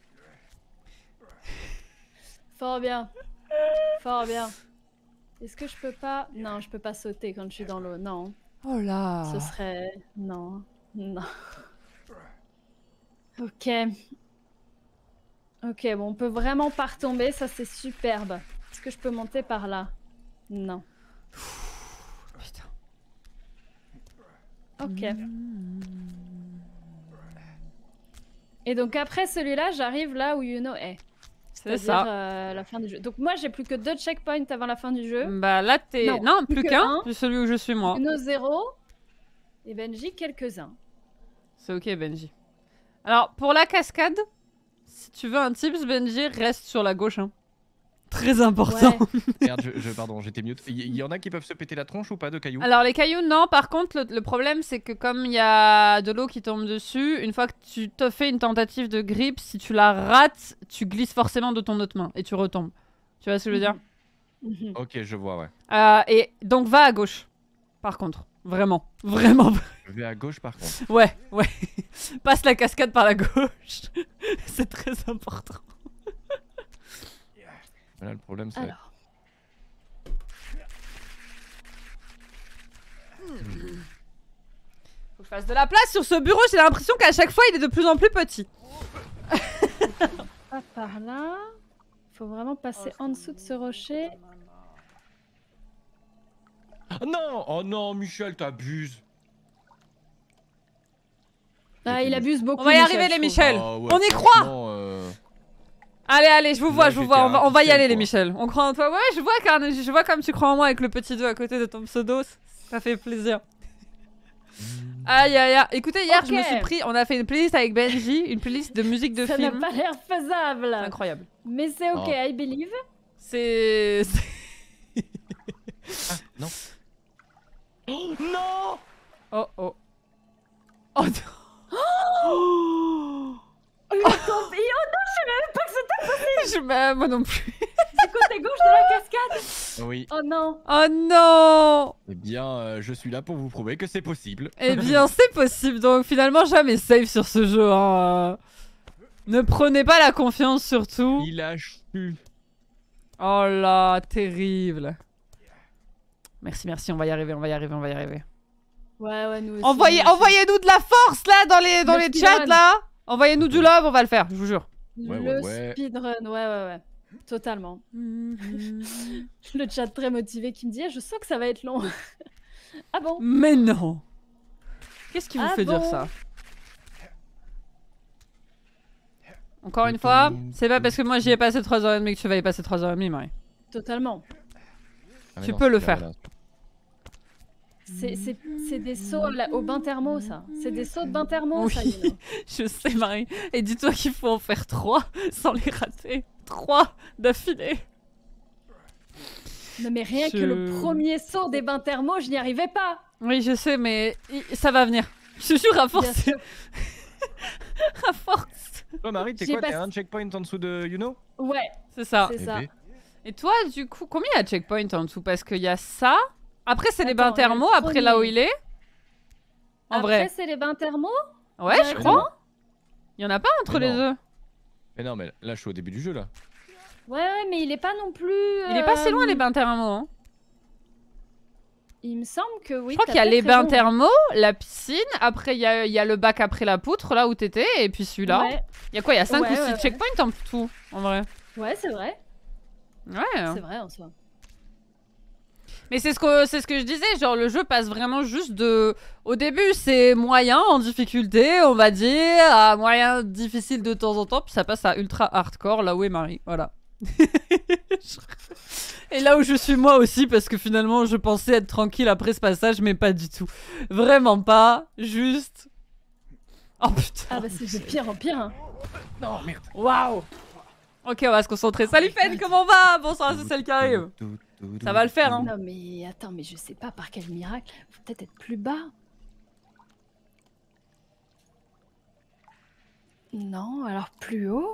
Fort bien. Fort bien. Est-ce que je peux pas... Non, je peux pas sauter quand je suis dans l'eau. Non. Oh là. Ce serait... Non. Non. Ok. Ok, bon, on peut vraiment pas retomber, ça c'est superbe. Est-ce que je peux monter par là? Non. Putain. Ok. Et donc après celui-là, j'arrive là où Yuno est. C'est ça. La fin du jeu. Donc moi j'ai plus que 2 checkpoints avant la fin du jeu. Bah là t'es... Non, plus qu'un, un. celui où je suis moi. Yuno 0. Et Benji quelques-uns. C'est ok Benji. Alors pour la cascade, si tu veux un tips Benji, reste sur la gauche. Hein. Très important. Ouais. Merde, pardon, j'étais mute. Il y en a qui peuvent se péter la tronche ou pas de cailloux? Alors les cailloux non, par contre le problème c'est que comme il y a de l'eau qui tombe dessus, une fois que tu te fais une tentative de grip, si tu la rates, tu glisses forcément de ton autre main et tu retombes. Tu vois ce que je veux dire? Ok, je vois, ouais. Et donc va à gauche, par contre. Vraiment, vraiment. Je vais à gauche par contre. Ouais, ouais. Passe la cascade par la gauche. C'est très important. Là, le problème c'est... Alors. Faut que je fasse de la place sur ce bureau, j'ai l'impression qu'à chaque fois il est de plus en plus petit. Pas par là. Faut vraiment passer en dessous de ce rocher. Non! Oh non, Michel, t'abuses! Ah, il abuse beaucoup. On va y arriver les Michel. Ouais, on y croit. Allez, allez, je vous vois, on va y aller les Michel. On croit en toi. Ouais, je vois, je vois comme tu crois en moi avec le petit 2 à côté de ton pseudo. Ça fait plaisir. Aïe, aïe, aïe. Écoutez, hier, je me suis pris... On a fait une playlist avec Benji, une playlist de musique de film. Ça n'a pas l'air faisable. Incroyable. Mais c'est ok, I believe. C'est... Ah, non. Oh non! Oh, oh. Oh non. Oh non, je savais même pas que c'était possible. Moi non plus. C'est côté gauche de la cascade. Oui. Oh non. Oh non. Eh bien, je suis là pour vous prouver que c'est possible. Eh bien, c'est possible. Donc finalement, jamais safe sur ce jeu. Hein. Ne prenez pas la confiance surtout. Il a chu. Oh là, terrible. Merci, merci. On va y arriver, on va y arriver, on va y arriver. Ouais, nous aussi. Envoyez-nous de la force là dans les chats là. Envoyez-nous du love, on va le faire, je vous jure. Le speedrun, ouais. Totalement. Le chat très motivé qui me dit je sens que ça va être long. Ah bon? Mais non. Qu'est-ce qui vous fait dire ça? Encore une fois, c'est pas parce que moi j'y ai passé 3h30 que tu vas y passer 3h30, Marie. Totalement. Tu peux le faire. C'est des sauts au bain thermo, ça. C'est des sauts de bain thermo, ça. Oui, je sais, Marie. Et dis-toi qu'il faut en faire 3 sans les rater. 3 d'affilée. Non, mais rien que le premier saut des bains thermo, je n'y arrivais pas. Oui, je sais, mais ça va venir. Je te jure, à force. À force. Toi, Marie, t'es quoi? T'es un checkpoint en dessous de Yuno? Ouais, c'est ça. Et toi, du coup, combien il y a de checkpoints en dessous? Parce qu'il y a ça. Après, c'est les bains thermaux, après là où il est. En vrai. Après, c'est les bains thermaux? Ouais, je crois. Il y en a pas entre les deux. Mais non, mais là, je suis au début du jeu, là. Ouais, mais il est pas non plus... Il est pas si loin, les bains thermaux. Hein. Il me semble que oui. Je crois qu'il y a les bains thermaux, la piscine, après il y a le bac après la poutre, là où t'étais, et puis celui-là. Ouais. Il y a quoi? Il y a 5 ou 6 checkpoints en tout, en vrai. Ouais, c'est vrai. Ouais. C'est vrai, en soi. Mais c'est ce que je disais, genre le jeu passe vraiment juste de... Au début c'est moyen en difficulté, on va dire, à moyen difficile de temps en temps, puis ça passe à ultra hardcore, là où est Marie, voilà. Et là où je suis moi aussi, parce que finalement je pensais être tranquille après ce passage, mais pas du tout. Vraiment pas, juste... Oh putain. Ah bah c'est de pire en pire. Hein. Non, merde. Waouh. Ok, on va se concentrer. Salut Fen, comment on va? Bonsoir, c'est celle qui arrive. Ça va le faire, hein. Non mais attends, mais je sais pas par quel miracle. Faut peut-être être plus bas. Non, alors plus haut.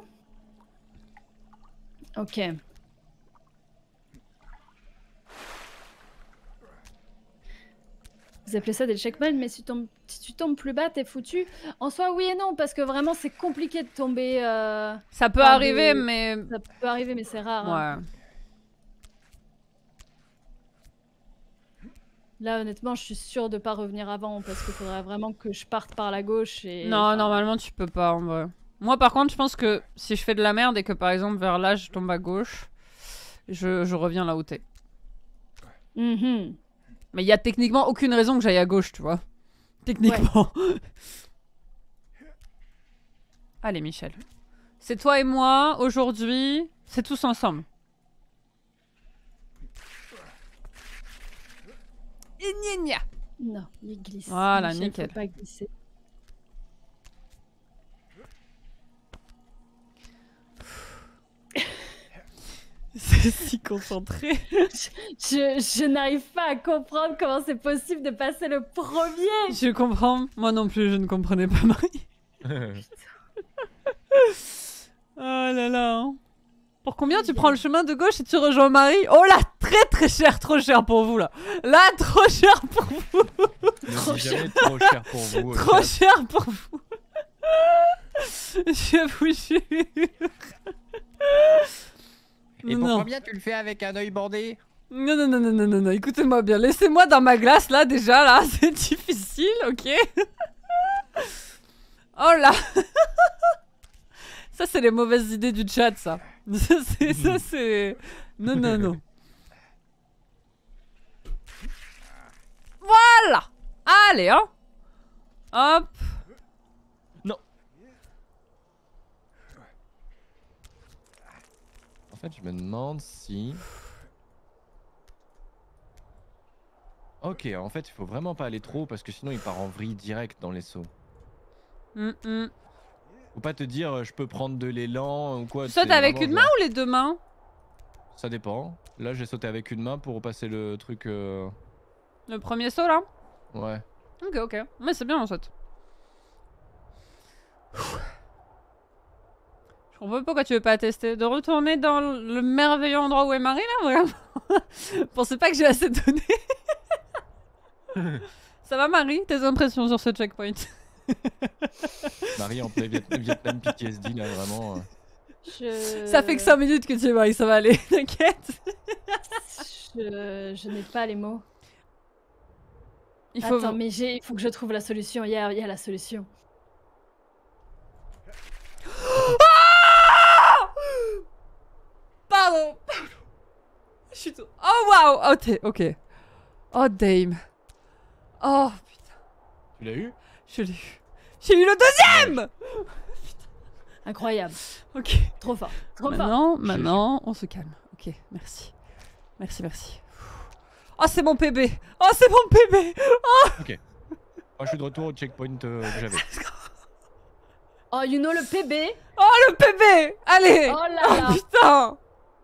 Ok. Vous appelez ça des checkpoints, mais si tu tombes plus bas, t'es foutu. En soi, oui et non, parce que vraiment, c'est compliqué de tomber. Ça peut arriver, mais. Ça peut arriver, mais c'est rare. Hein. Ouais. Là, honnêtement, je suis sûre de pas revenir avant, parce qu'il faudrait vraiment que je parte par la gauche. Et... Non, normalement, tu peux pas, en vrai. Moi, par contre, je pense que si je fais de la merde et que, par exemple, vers là, je tombe à gauche, je reviens là où t'es. Mais il y a techniquement aucune raison que j'aille à gauche, tu vois. Techniquement. Ouais. Allez, Michel. C'est toi et moi, aujourd'hui. C'est tous ensemble. Gna. Non, il glisse. Voilà, Michel, nickel. Faut pas glisser. C'est si concentré. Je n'arrive pas à comprendre comment c'est possible de passer le premier. Je comprends. Moi non plus, je ne comprenais pas Marie. Oh là là. Hein. Pour combien tu prends le chemin de gauche et tu rejoins Marie? Oh là, très cher, trop cher pour vous là. Là, trop cher pour vous. Trop cher pour vous. Trop cher pour vous. Je vous jure. Et pour combien tu le fais avec un œil bandé? Non, écoutez-moi bien. Laissez-moi dans ma glace là, déjà, là. C'est difficile, ok? Oh là. Ça, c'est les mauvaises idées du chat, ça. Ça, c'est... Non. Voilà. Allez, hein. Hop. Non. En fait, je me demande si... Ok, en fait, il faut vraiment pas aller trop parce que sinon il part en vrille direct dans les sauts. Faut pas te dire je peux prendre de l'élan ou quoi. Saute avec une main ou les deux mains? Ça dépend. Là, j'ai sauté avec une main pour repasser le truc. Le premier saut là? Ouais. Ok. Mais c'est bien en saute. Je comprends pas pourquoi tu veux pas tester. De retourner dans le merveilleux endroit où est Marie là, vraiment. Pensez pas que j'ai assez donné. Ça va Marie? Tes impressions sur ce checkpoint? Marie en plein Vietnam PTSD là, vraiment. Ça fait que 5 minutes que tu es Marie, ça va aller, t'inquiète. Je n'ai pas les mots. Attends, mais il faut que je trouve la solution. Il y a la solution. Ah Pardon. Je suis tout... Oh waouh. Ok. Oh damn. Oh putain. Tu l'as eu? Je l'ai eu. J'ai eu le deuxième. Incroyable. Ok. Trop fort. Maintenant, on se calme. Ok, merci. Merci. Oh, c'est mon PB. Oh, c'est mon PB. Oh. Ok. Moi, je suis de retour au checkpoint que j'avais. Oh, you know le PB. Oh, le PB. Allez. Oh là là. Oh, putain.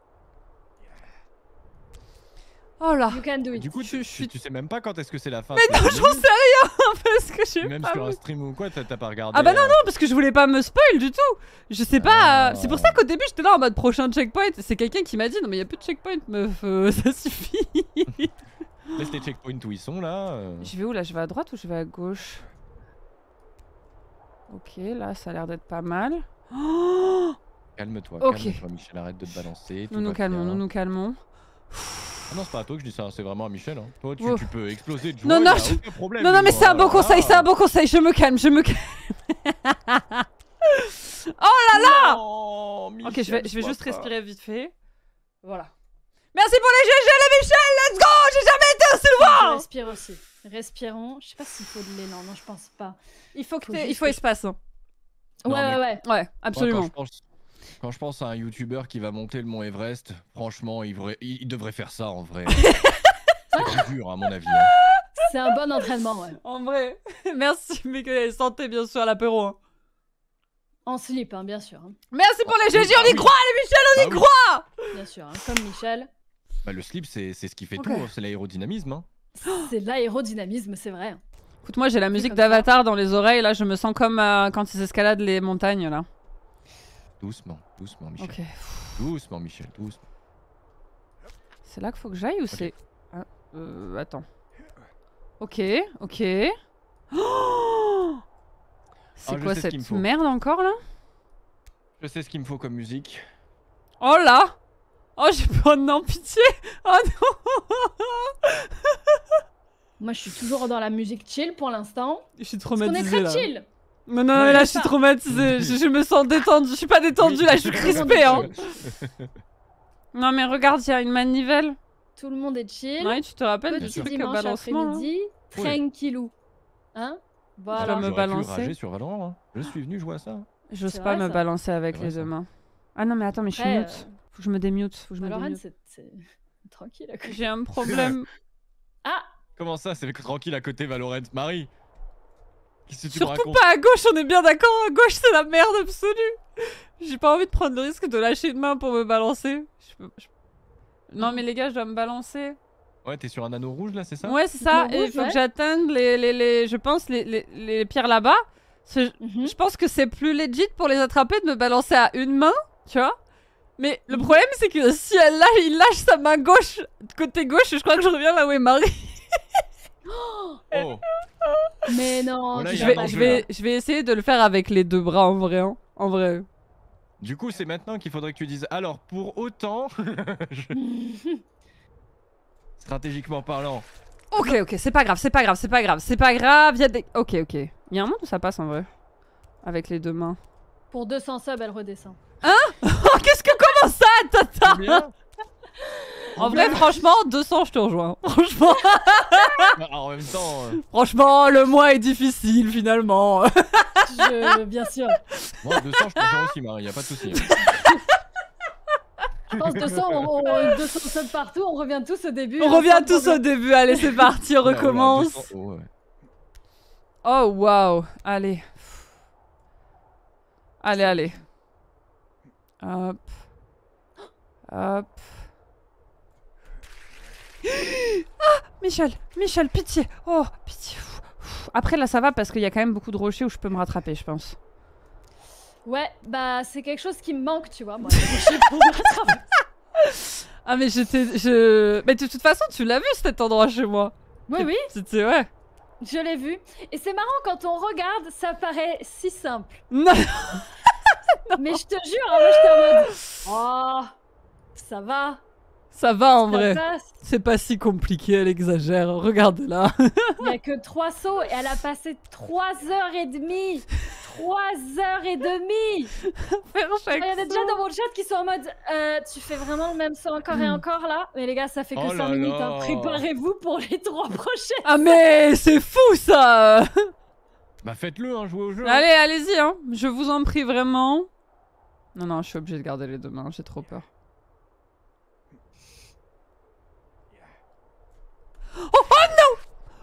Oh là. You can do it. Du coup, tu sais même pas quand est-ce que c'est la fin. Mais non, j'en sais rien. Parce que j'ai même pas sur un vu. stream ou quoi, t'as pas regardé. Ah bah non, parce que je voulais pas me spoil du tout. Je sais pas. C'est pour ça qu'au début, j'étais là en mode prochain checkpoint. C'est quelqu'un qui m'a dit non, mais y a plus de checkpoint, meuf. Ça suffit. Laisse les checkpoints où ils sont là. Je vais où là? Je vais à droite ou je vais à gauche? Ok, là, ça a l'air d'être pas mal. Oh, calme-toi, Michel, arrête de te balancer. Nous nous calmons. Ah non, c'est pas à toi que je dis ça, c'est vraiment à Michel. Hein. Toi, tu peux exploser de joie, non, aucun problème. Non, mais c'est un bon conseil, je me calme. Oh là là. Non, Michel, ok, je vais juste respirer vite fait. Voilà. Merci pour les GG, les Michel, let's go. J'ai jamais été aussi loin. Je respire aussi. Respirons. Je sais pas s'il faut de l'élan, non, je pense pas. Il faut espace. Hein. Ouais. Ouais, absolument. Quand je pense à un youtubeur qui va monter le mont Everest, franchement, il devrait faire ça en vrai. C'est dur à mon avis. Hein. C'est un bon entraînement, ouais. En vrai. Merci, mais santé bien sûr à l'apéro. Hein. En slip, hein, bien sûr. Hein. Merci pour les GG, on y croit, les Michel, on y croit. Bien sûr, hein, comme Michel. Bah le slip c'est ce qui fait tout, c'est l'aérodynamisme. Hein. C'est l'aérodynamisme, c'est vrai. Écoute, moi j'ai la musique d'Avatar dans les oreilles, là je me sens comme quand ils escaladent les montagnes là. Doucement, doucement Michel. Ok. Doucement Michel, doucement. C'est là qu'il faut que j'aille ou c'est... Ah, attends. Ok, ok. Oh, c'est quoi cette merde encore là? Je sais ce qu'il me faut comme musique. Oh là! Oh j'ai peur, non, pitié! Oh non! Moi je suis toujours dans la musique chill pour l'instant. Je suis traumatisée. On est très chill! Non, non, mais là je suis traumatisée. Je me sens détendue. Je suis pas détendue là, je suis crispée hein! Non mais regarde, il y a une manivelle. Tout le monde est chill. Ouais, tu te rappelles du Petit truc dimanche après-midi, tranquillou. Hein? Voilà. Je vais me balancer. Sur Valorant, hein. Je suis venu jouer à ça. J'ose pas me balancer avec les deux mains. Ah non mais attends, mais je suis mute. Faut que je me démute. Faut que je me démute. c'est tranquille à côté. J'ai un problème. Ah! Comment ça, c'est tranquille à côté Valorant, Marie? Qu'est-ce que tu Surtout pas à gauche, on est bien d'accord. À gauche, c'est la merde absolue. J'ai pas envie de prendre le risque de lâcher une main pour me balancer. Non mais les gars, je dois me balancer. Ouais, t'es sur un anneau rouge là, c'est ça? Ouais, c'est ça. Et il faut que j'atteigne je pense, les pierres là-bas. Je pense que c'est plus legit pour les attraper de me balancer à une main, tu vois. Mais le problème, c'est que si il lâche sa main gauche, côté gauche, je crois que je reviens là où est Marie. Oh. Mais non, voilà, je vais essayer de le faire avec les deux bras en vrai. Hein. En vrai. Du coup, c'est maintenant qu'il faudrait que tu dises alors, pour autant. Stratégiquement parlant. Ok, ok, c'est pas grave, c'est pas grave, c'est pas grave, c'est pas grave. Y a des... Ok, ok. Il y a un moment où ça passe en vrai. Avec les deux mains. Pour 200 subs, elle redescend. Hein? Oh, qu'est-ce que comment ça, Tata? En vrai, franchement, 200, je te rejoins. Franchement. En même temps. Franchement, le mois est difficile finalement. Bien sûr. Moi, 200, je préfère aussi, Marie, y a pas de souci. Je pense 200 subs partout, on revient tous au début. On revient tous au début, allez, c'est parti, on recommence. 200, ouais. Oh, waouh. Allez. Allez, allez. Hop. Hop. Ah, Michel, pitié. Oh, pitié. Après, là, ça va parce qu'il y a quand même beaucoup de rochers où je peux me rattraper, je pense. Ouais, bah, c'est quelque chose qui me manque, tu vois, moi. Les rochers pour me rattraper. Ah, mais Mais de toute façon, tu l'as vu cet endroit chez moi. Oui, oui. C'était, ouais. Je l'ai vu. Et c'est marrant, quand on regarde, ça paraît si simple. Non. Mais je te jure, moi, j'étais en mode... Oh, ça va. Ça va en vrai. Passe. C'est pas si compliqué, elle exagère. Regardez-la. Il y a que 3 sauts et elle a passé 3h30. 3h30. Faire chaque Il y en a déjà dans mon chat qui sont en mode tu fais vraiment le même saut encore et encore là? Mais les gars, ça fait que 5 minutes. Hein. Préparez-vous pour les 3 prochaines. Ah mais c'est fou ça. Bah faites-le, hein, jouez au jeu. Allez, allez-y, hein. Je vous en prie vraiment. Non, non, je suis obligée de garder les deux mains, j'ai trop peur. Oh, oh non!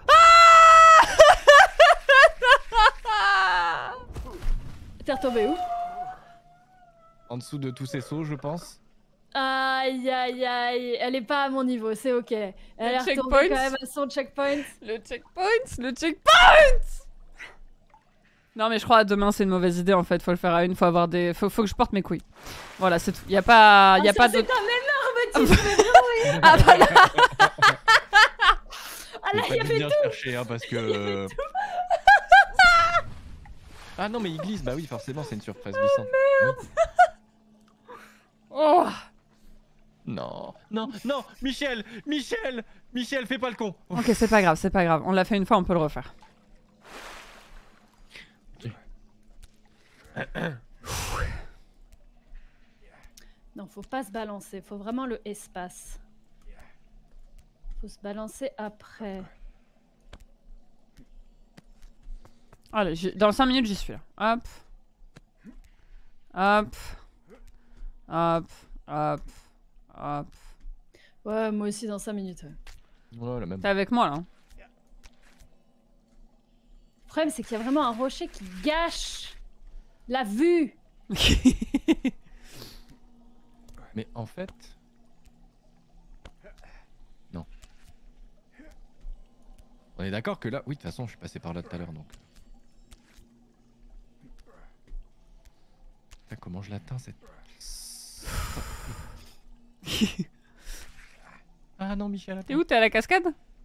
Ah! T'es retombé où? En dessous de tous ces sauts, je pense. Aïe aïe aïe, elle est pas à mon niveau, c'est ok. Elle est retombée quand même à son checkpoint. Le checkpoint! Non mais je crois à demain c'est une mauvaise idée en fait, faut le faire à une, faut avoir des... Faut que je porte mes couilles. Voilà, c'est tout. Y a pas de... C'est un énorme titre, mais oui. Ah bah là. Ah là, il y avait bien tout. Chercher, hein, parce que... Ah non mais il glisse, bah oui forcément c'est une surprise glissante. Oh. Non, non, non, Michel, fais pas le con. Ok, c'est pas grave, on l'a fait une fois, on peut le refaire. Non, faut pas se balancer, faut vraiment le espace. Faut se balancer après. Allez, dans 5 minutes j'y suis là. Hop. Hop. Hop. Hop. Hop. Ouais, moi aussi dans 5 minutes. Ouais, la même. T'es avec moi là. Le problème c'est qu'il y a vraiment un rocher qui gâche La vue. Mais en fait... Non. On est d'accord que là... Oui, de toute façon, je suis passé par là tout à l'heure, donc... Putain, comment je l'atteins, cette... Ah non, Michel, attends. T'es où? T'es à la cascade?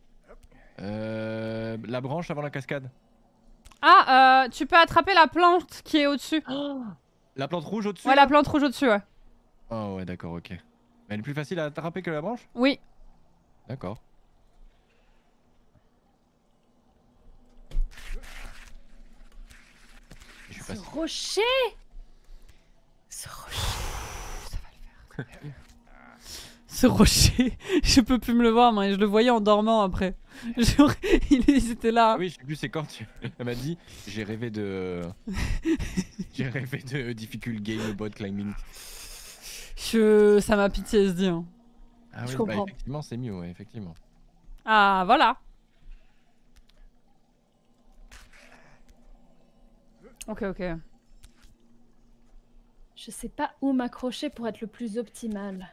La branche avant la cascade. Ah, tu peux attraper la plante qui est au-dessus. Oh, la plante rouge au-dessus? Ouais, la plante rouge au-dessus, ouais. Oh ouais, d'accord, ok. Mais elle est plus facile à attraper que la branche? Oui. D'accord. Je suis Ce passé. rocher. Ce rocher. Ça va le faire. Ce rocher, je peux plus me le voir, moi, je le voyais en dormant après. Genre, ils étaient là. Ah oui, je sais plus c'est quand elle m'a dit j'ai rêvé de j'ai rêvé de difficult game bot climbing. Ça m'a PTSD. Hein. Ah Je oui, comprends. bah effectivement, c'est mieux, ouais, effectivement. Ah, voilà. Ok, ok. Je sais pas où m'accrocher pour être le plus optimal.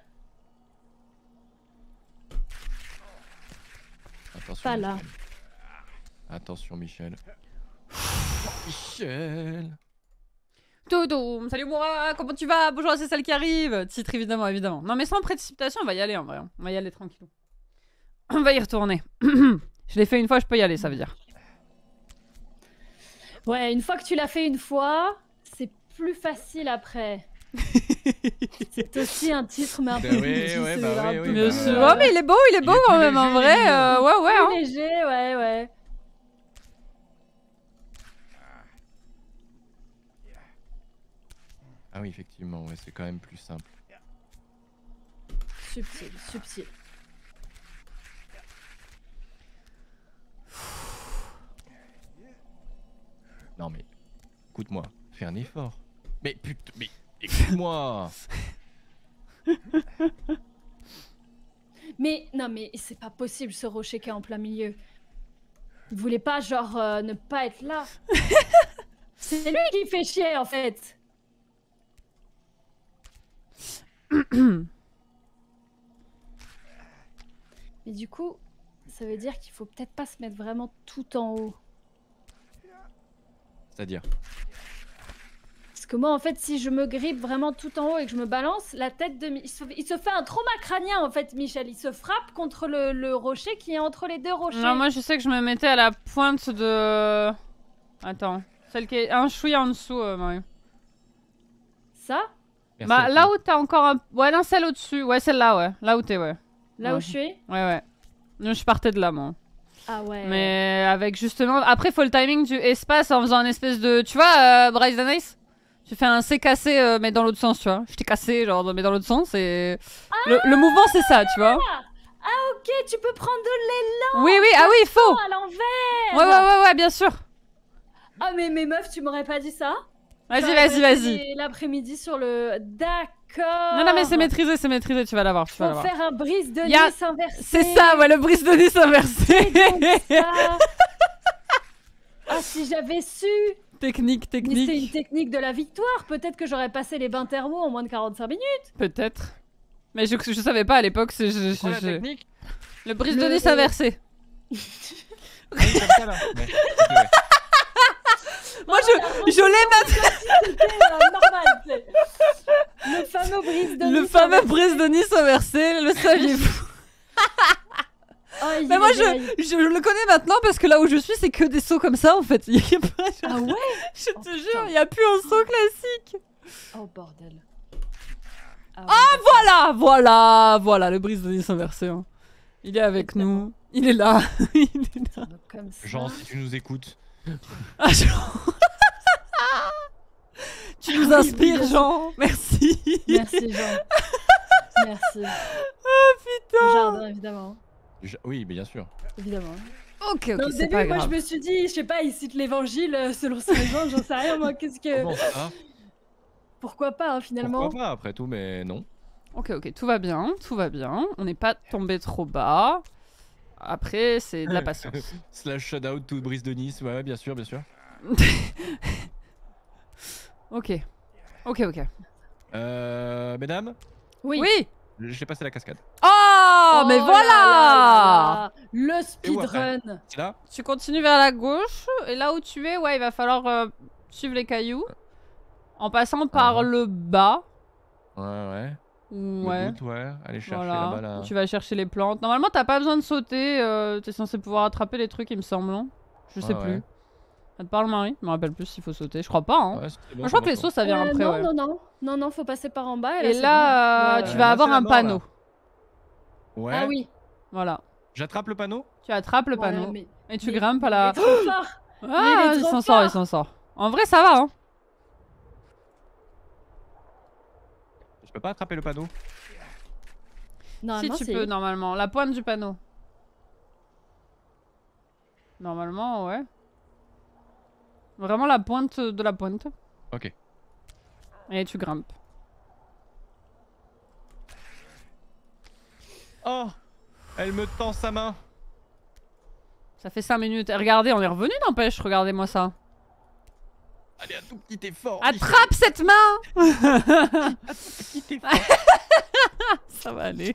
Attention. Pas là. Michel. Attention, Michel. Michel. Todo, salut moi, comment tu vas? Bonjour, c'est celle qui arrive. Titre, évidemment, évidemment. Non, mais sans précipitation, on va y aller en vrai. On va y aller tranquillou. On va y retourner. Je l'ai fait une fois, je peux y aller, ça veut dire. Ouais, une fois que tu l'as fait une fois, c'est plus facile après. C'est aussi un titre, mais un peu Bah plus oui, difficile, ouais, bah un oui, peu oui, Bien bah, sûr. ouais. Oh, mais il est beau Il est quand plus même, en léger, vrai. il est Ouais, ouais. plus Hein. léger, ouais, ouais. Ah oui, effectivement, ouais, c'est quand même plus simple. Subtil, subtil. Non mais, écoute-moi, fais un effort. Mais putain, mais écoute-moi. Mais non, mais c'est pas possible ce rocher qui est en plein milieu. Il voulait pas, genre, ne pas être là. C'est lui qui fait chier en fait. Mais du coup, ça veut dire qu'il faut peut-être pas se mettre vraiment tout en haut. C'est-à-dire? Parce que moi, en fait, si je me grippe vraiment tout en haut et que je me balance, la tête de... il se fait un trauma crânien, en fait, Michel. Il se frappe contre le rocher qui est entre les deux rochers. Non, moi, je sais que je me mettais à la pointe de... Attends. Celle qui est un chouïa en dessous, Marie. Ça? Merci Bah, à là toi. où t'as encore un... Ouais, non, celle au-dessus. Ouais, celle-là, ouais. Là où t'es, ouais. Là Ouais. où je suis? Ouais, ouais. Non, je partais de là, moi. Ah ouais. Mais avec justement... Après, faut le timing du espace en faisant un espèce de... Tu vois, Bryce Dennis? Tu fais un C cassé, mais dans l'autre sens, tu vois. Je t'ai cassé, genre, mais dans l'autre sens, et... Le mouvement, c'est ça, tu vois. Ok, tu peux prendre de l'élan Oui, oui, ah oui, il faut. à l'envers. Ouais, bien sûr. Ah mais meuf, tu m'aurais pas dit ça? Vas-y. L'après-midi sur le... D'accord. Non, mais c'est maîtrisé, tu vas l'avoir, tu vas Faut l'avoir. faire un brise de Y a- Nice inversé. C'est ça, ouais, le brise de Nice inversé. Ça. Ah, si j'avais su. Technique. Mais c'est une technique de la victoire. Peut-être que j'aurais passé les bains thermaux en moins de 45 minutes. Peut-être. Mais je savais pas à l'époque, c'est... Oh, la technique. Le brise de Le- Nice inversé. Ah oui, comme ça là. Ouais, ok, ouais. Moi, je l'ai maintenant. C'était normal, tu sais. Le fameux brise de Le Nice fameux inversé. brise de Nice inversé, le saviez-vous? Oh, il Mais moi, est bien. je le connais maintenant parce que là où je suis, c'est que des sauts comme ça en fait. Il y a pas, Ah ouais? je Oh, te putain. jure, il y a plus un saut classique. Oh bordel. Ah, Voilà, le brise de Nice inversé. Hein. Il est avec nous. Il est là. Il est là. comme ça. Jean, si tu nous écoutes. Ah, tu nous inspires, Jean. Merci. Merci Jean. Merci. Oh putain. Jardin, évidemment. Oui, bien sûr. Évidemment. Ok, Non, au c'est début, pas moi, grave. je me suis dit, je sais pas, il cite l'évangile selon Saint Jean, j'en sais rien, moi, qu'est-ce que... Comment ça? Pourquoi pas, hein, finalement. Pourquoi pas après tout, mais non. Ok, tout va bien. On n'est pas tombé trop bas. Après, c'est de la patience. Slash shout out to Brise de Nice, ouais, bien sûr. Ok. Mesdames, Oui. j'ai passé la cascade. Oh, mais là voilà là là. Le Et où après speedrun. C'est là? Tu continues vers la gauche, et là où tu es, ouais, il va falloir suivre les cailloux. En passant par le bas. Ouais. Ouais. Le bout, ouais. Allez chercher Voilà. là-bas là. Tu vas chercher les plantes. Normalement, t'as pas besoin de sauter. T'es censé pouvoir attraper les trucs, il me semble. Hein. Je sais plus. Ouais. Ça te parle, Marie? Je me rappelle plus s'il faut sauter. Je crois pas. Hein. Ouais, c'est bon, Moi, je crois que les sauts, ça vient après. Non, Ouais. non, faut passer par en bas. Et c'est là, bon. tu Ouais, vas là, avoir c'est la un mort, panneau. là. Ouais. Ah oui. Voilà. J'attrape le panneau? Tu attrapes le Voilà, panneau. mais- Et tu mais- grimpes à la. Il est trop fort. Ah, il est il trop s'en sort, fort. il s'en sort. En vrai, ça va. Hein. Je peux pas attraper le panneau? Si Normalement, tu c'est- peux, normalement. La pointe du panneau. Normalement, ouais. Vraiment la pointe de la pointe. Ok. Et tu grimpes. Oh! Elle me tend sa main. Ça fait 5 minutes. Et regardez, on est revenu, n'empêche. Regardez-moi ça. Allez, un tout petit effort. Attrape cette main. Petit effort. Ça va aller.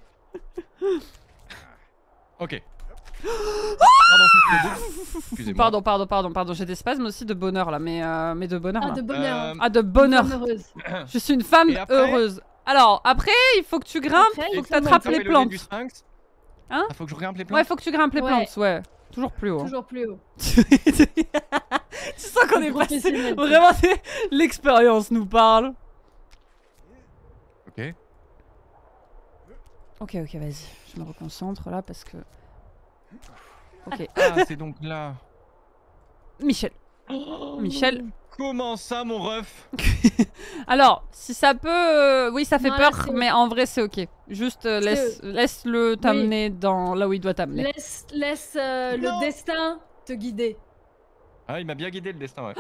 Ok. Pardon, excusez-moi. Pardon. J'ai des spasmes aussi de bonheur là, mais de bonheur Ah, là. de bonheur. Ah, de bonheur. Femme heureuse. Je suis une femme Et après heureuse. Alors, après, il faut que tu grimpes, Après, faut il que faut t'attrapes monter. les plantes. Du sphinx. Hein? Ah, faut que je grimpe les plantes. Ouais, faut que tu grimpes les Ouais. plantes, ouais. Toujours plus haut. Hein. Toujours plus haut. Tu sens qu'on est passé. Professionnel. Vraiment, l'expérience nous parle. Ok. Ok, vas-y. Je me reconcentre là parce que. Ok. Ah, c'est donc là. Michel. Michel. Comment ça, mon ref? Alors, si ça peut. Oui, ça fait Non, là, peur, c'est mais en vrai, c'est ok. Juste laisse-le t'amener dans là où il doit t'amener. Laisse Non. le destin te guider. Ah, il m'a bien guidé le destin, ouais.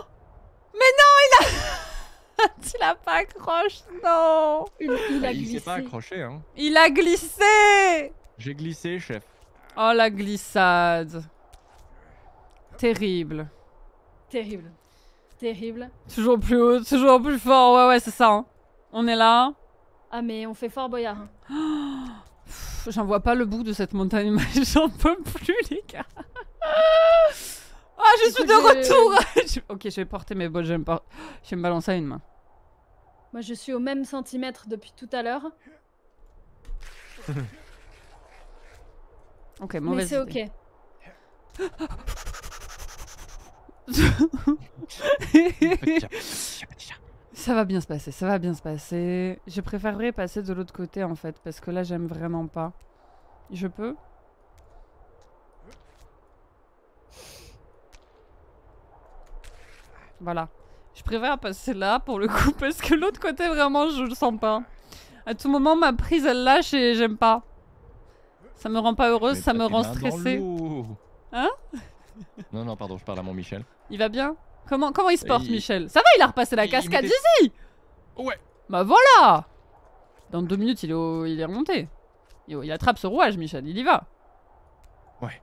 Tu l'as pas accroché, non. Il a Il glissé. s'est pas accroché, hein. Il a glissé. J'ai glissé, chef. Oh, la glissade. Terrible. Terrible. Terrible. Toujours plus haut, toujours plus fort. Ouais, c'est ça. Hein. On est là. Ah, mais on fait fort boyard. Hein. J'en vois pas le bout de cette montagne, mais j'en peux plus, les gars. Ah, je suis Écoute, de retour. Ok, je vais porter mes bottes, je vais me balancer à une main. Moi, je suis au même centimètre depuis tout à l'heure. Ok, Mais mauvaise c'est idée. ok. Ça va bien se passer, ça va bien se passer. Je préférerais passer de l'autre côté en fait, parce que là j'aime vraiment pas. Je peux? Voilà. Je préfère passer là pour le coup, parce que l'autre côté vraiment je le sens pas. À tout moment ma prise elle lâche et j'aime pas. Ça me rend pas heureuse, ça me rend stressée. Hein? Non, pardon, je parle à mon Michel. Il va bien? Comment il se porte, Il- Michel? Ça va, il a repassé la il cascade mettait- ici! Ouais. Bah voilà! Dans 2 minutes, il est remonté. Il attrape ce rouage, Michel, il y va. Ouais.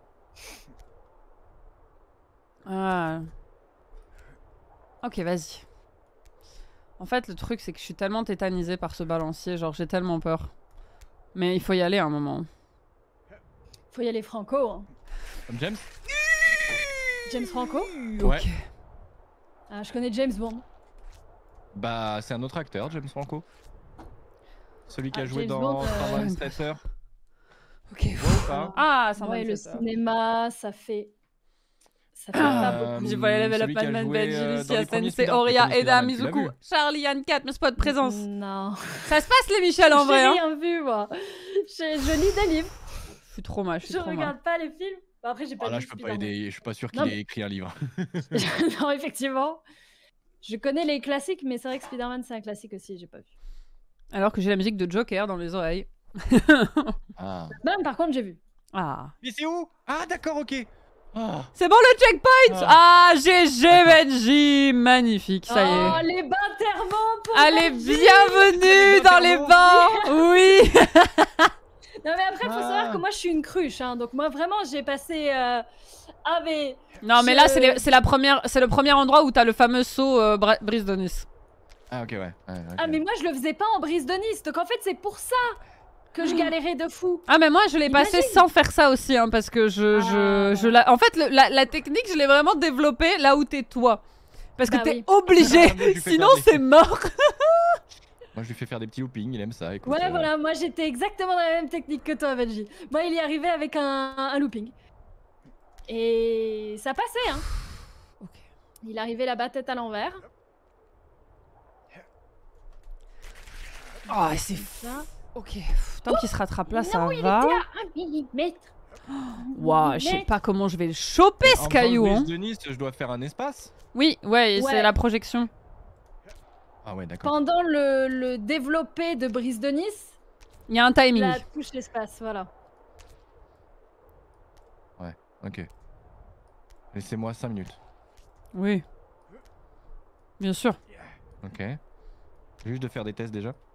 Ah. Ok, vas-y. En fait, le truc, c'est que je suis tellement tétanisée par ce balancier, genre j'ai tellement peur. Mais il faut y aller à un moment. Faut y aller franco. Hein. Comme James? James Franco? Ouais. Ok. Ah, je connais James Bond. Bah, c'est un autre acteur, James Franco. Celui qui a Ah, joué James dans Bond, 127 heures. Ok. Ouais ou pas? Ah, ça Ouais, le ça. cinéma, ça fait pas beaucoup. J'ai volé Level Up, celui qui a Madman, joué, Benji, dans Lucia, les premiers Sensei, Spider- Oria, les premiers Eda, Spider-Man, tu l'as Mizuku, vu Charlie, Yann 4, mais c'est pas de présence. Non. Ça se passe les Michel en vrai, J'ai hein. rien vu, moi. Je lis des livres. Je suis trop mal, Je regarde pas les films. Bon, après, j'ai pas Ah là, lu je peux pas Spider-Man. aider, je suis pas sûr Non, qu'il mais- ait écrit un livre. Non, effectivement. Je connais les classiques, mais c'est vrai que Spider-Man, c'est un classique aussi, j'ai pas vu. Alors que j'ai la musique de Joker dans les oreilles. Ah. Ben, par contre, j'ai vu. Ah. Mais c'est où? Ah, d'accord, ok. Ah. C'est bon le checkpoint! Ah, GG Benji! Magnifique, ça y est. Oh, les bains thermaux pour Allez, Benji. bienvenue dans les bains! Oui! Non, mais après, faut savoir que moi, je suis une cruche. Hein, donc, moi, vraiment, j'ai passé... mais... Non, mais là, c'est le premier endroit où t'as le fameux saut Brise de Nice. Ah ok ouais. Ah mais moi je le faisais pas en Brise de Nice, donc en fait c'est pour ça que je galérais de fou. Ah mais moi je l'ai passé sans faire ça aussi hein, parce que en fait la technique je l'ai vraiment développée là où t'es toi. Parce que t'es obligé, sinon c'est mort. Moi je lui fais faire des petits loopings, il aime ça. Écoute, ouais voilà, moi j'étais exactement dans la même technique que toi Benji. Moi il y arrivait avec un looping. Et ça passait hein. Ok. Il arrivait là-bas tête à l'envers. Oh c'est ça. Ok, tant qu'il se rattrape là, ça va. Il était à 1 millimètre. Waouh, je sais pas comment je vais le choper ce caillou. En de Nice, je dois faire un espace. Oui, ouais, c'est la projection. Ah ouais, d'accord. Pendant le développé de Brise de Nice, il y a un timing. La touche l'espace, voilà. Ouais, ok. Laissez-moi 5 minutes. Oui. Bien sûr. Ok. Juste de faire des tests déjà.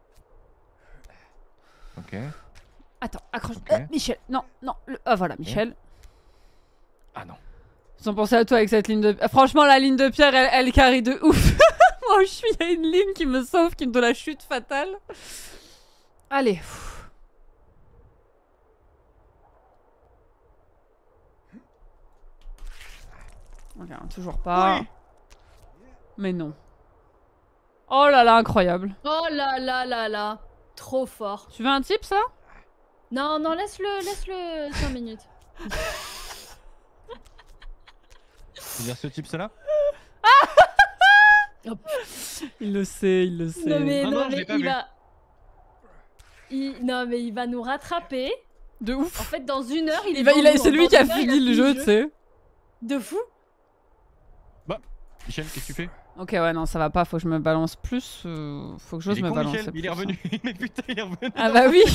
Ok. Attends, accroche. Okay. Michel, non, non. Ah voilà, Michel. Ah non. Sans penser à toi avec cette ligne de... Franchement, la ligne de pierre, elle carry de ouf. Moi où je suis, il y a une ligne qui me sauve de la chute fatale. Allez. Ok, toujours pas. Oui. Mais non. Oh là là, incroyable. Oh là là là là. Trop fort. Tu veux un tip, ça? Non, non, laisse-le 5 minutes. Tu veux dire ce type cela? Oh, il le sait, il le sait. Non mais, non, mais il va... Non mais il va nous rattraper. De ouf. En fait dans 1 heure c'est lui qui a fini le jeu, tu sais. De fou. Bah, Michel, qu'est-ce que tu fais? Ok ouais non ça va pas, faut que je me balance plus, faut que j'ose me balancer Michel, plus. Il est revenu, mais putain il est revenu. Ah bah oui.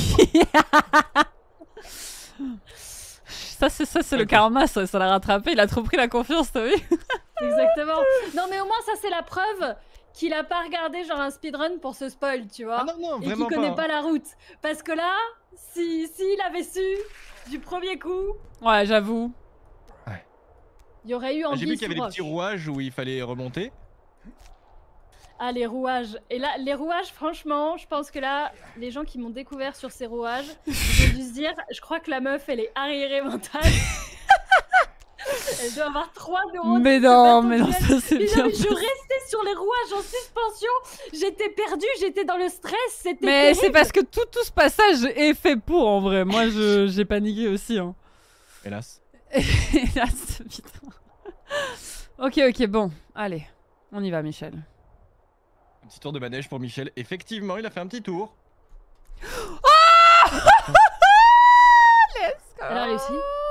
Ça c'est le karma, ça l'a rattrapé, il a trop pris la confiance, t'as vu? Exactement. Non mais au moins ça c'est la preuve qu'il a pas regardé genre un speedrun pour se spoil, tu vois. Ah non, non, et qu'il connaît pas la route. Parce que là, s'il avait su du premier coup... Ouais j'avoue. Ouais. Il y aurait eu envie. J'ai vu qu'il y avait des petits rouages où il fallait remonter. Ah les rouages. Et là, les rouages, franchement, je pense que là, les gens qui m'ont découvert sur ces rouages, ils ont dû se dire, je crois que la meuf, elle est arriérée mentale. Elle doit avoir 3 neurones. Mais non, ça c'est bien. Je restais sur les rouages en suspension, j'étais perdue, j'étais dans le stress, c'était Mais c'est parce que tout ce passage est fait pour en vrai. Moi j'ai paniqué aussi. Hein. Hélas. Hélas, putain. Ok, bon, allez, on y va, Michel. Un petit tour de manège pour Michel. Effectivement, il a fait un petit tour. Oh Let's go. Elle a réussi.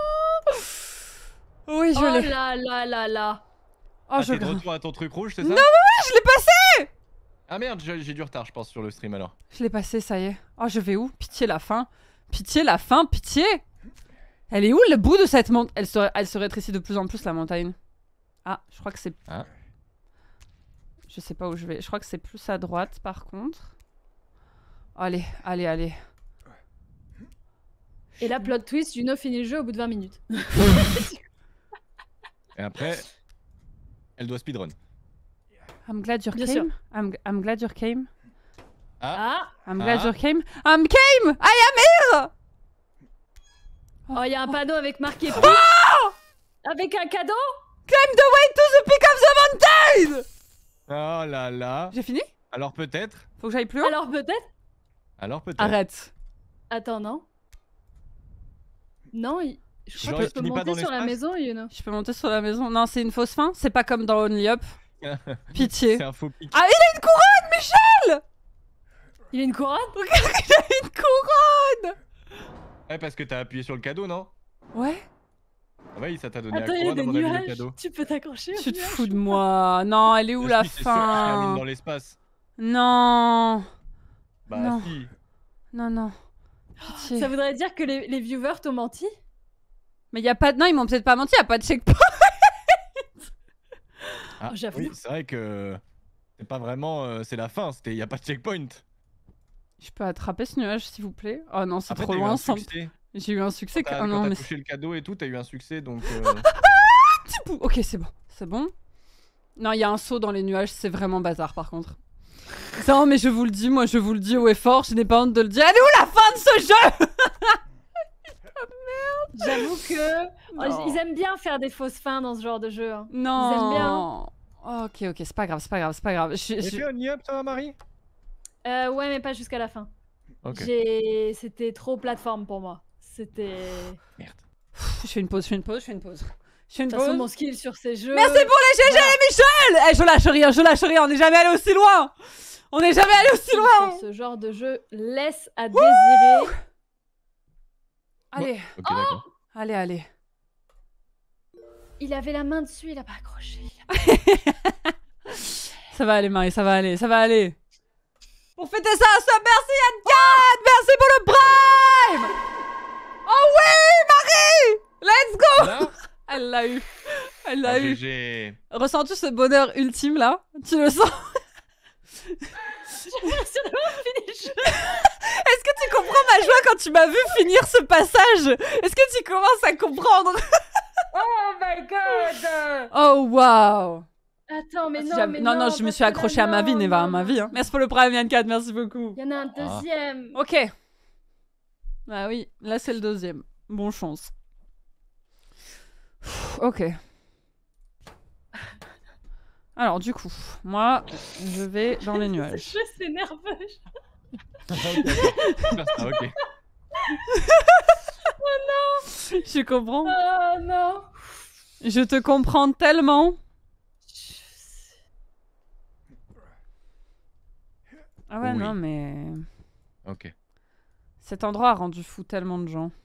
Oui, je l'ai. Oh là là là là. Oh, je t'es de retour à ton truc rouge, c'est ça? Non, mais oui, je l'ai passé. Ah merde, j'ai du retard, je pense, sur le stream alors. Je l'ai passé, ça y est. Oh, je vais où? Pitié, la fin. Pitié, la fin, pitié. Elle est où le bout de cette montagne? Elle se rétrécit de plus en plus, la montagne. Ah, je crois que c'est... Ah. Je sais pas où je vais. Je crois que c'est plus à droite, par contre. Allez, allez, allez. Et là, plot twist, Juno finit le jeu au bout de 20 minutes. Et après, elle doit speedrun. I'm glad you came. I'm glad you came. Ah. I'm glad you came. I'm came. I am here. Oh, il y a un panneau avec marqué avec un cadeau. Climb the way to the peak of the mountain. Oh là là. J'ai fini? Alors peut-être. Faut que j'aille plus haut? Alors peut-être. Alors peut-être. Arrête. Attends, non. Non, je crois Genre, que je peux monter sur la maison, Yuno. Je peux monter sur la maison? Non, c'est une fausse fin? C'est pas comme dans Only Up? Pitié. C'est un faux pic. Ah, il a une couronne, Michel! Il a une couronne? Regarde, il a une couronne! Ouais, parce que t'as appuyé sur le cadeau, non? Ouais. Ah oui, ça t'a donné Attends, la couronne, à mon avis, le cadeau. Tu peux t'accrocher. Tu te fous de moi. Non, elle est où la Si, c'est sûr que je termine fin? dans l'espace. Non. Bah Non. si. Non, non. Pitié. Ça voudrait dire que les viewers t'ont menti? Mais y a pas de... Non, ils m'ont peut-être pas menti, y a pas de checkpoint. Ah, j'avoue. oui, c'est vrai que c'est pas vraiment... c'est la fin, y a pas de checkpoint. Je peux attraper ce nuage, s'il vous plaît? Oh non, c'est Après, trop t'as eu loin. un succès. J'ai eu un succès. Quand Oh non, t'as mais... touché le cadeau et tout, t'as eu un succès, donc... Ok, c'est bon. C'est bon. Non, il y a un saut dans les nuages, c'est vraiment bazar, par contre. Non, mais je vous le dis, moi, je vous le dis haut et fort, je n'ai pas honte de le dire. Elle est où la fin de ce jeu? J'avoue que ils aiment bien faire des fausses fins dans ce genre de jeu. Hein. Non. Ils aiment bien. Ok, c'est pas grave, c'est pas grave, c'est pas grave. Tu fait un up, toi, Marie? Ouais, mais pas jusqu'à la fin. Okay. C'était trop plateforme pour moi. C'était... Merde. Je fais une pause. De toute façon, mon skill sur ces jeux... Merci pour les GG, les Michel. Eh, je lâche rien, on n'est jamais allé aussi loin. Sur ce genre de jeu laisse à désirer. Allez. Ok, d'accord. Allez. Il avait la main dessus, il a pas accroché. Ça va aller, Marie, ça va aller. Pour fêter ça, merci Yann, merci pour le prime. Oh oui, Marie, let's go. Là Elle l'a eu. GG. Ressens-tu ce bonheur ultime là? Tu le sens? Est-ce que tu comprends ma joie quand tu m'as vu finir ce passage? Est-ce que tu commences à comprendre? Oh my god. Oh wow. Attends, mais non, je me suis accrochée à ma vie, Neva, à ma vie. Hein. Merci pour le prime, Yann 4, merci beaucoup. Il y en a un deuxième. Ok. Ah oui, là c'est le deuxième. Bon chance. Ok. Alors du coup, moi, je vais dans les nuages. Je suis nerveux. Ok. Oh non. Je comprends. Oh non. Je te comprends tellement. Ah ouais, oui. non, mais... Ok. Cet endroit a rendu fou tellement de gens.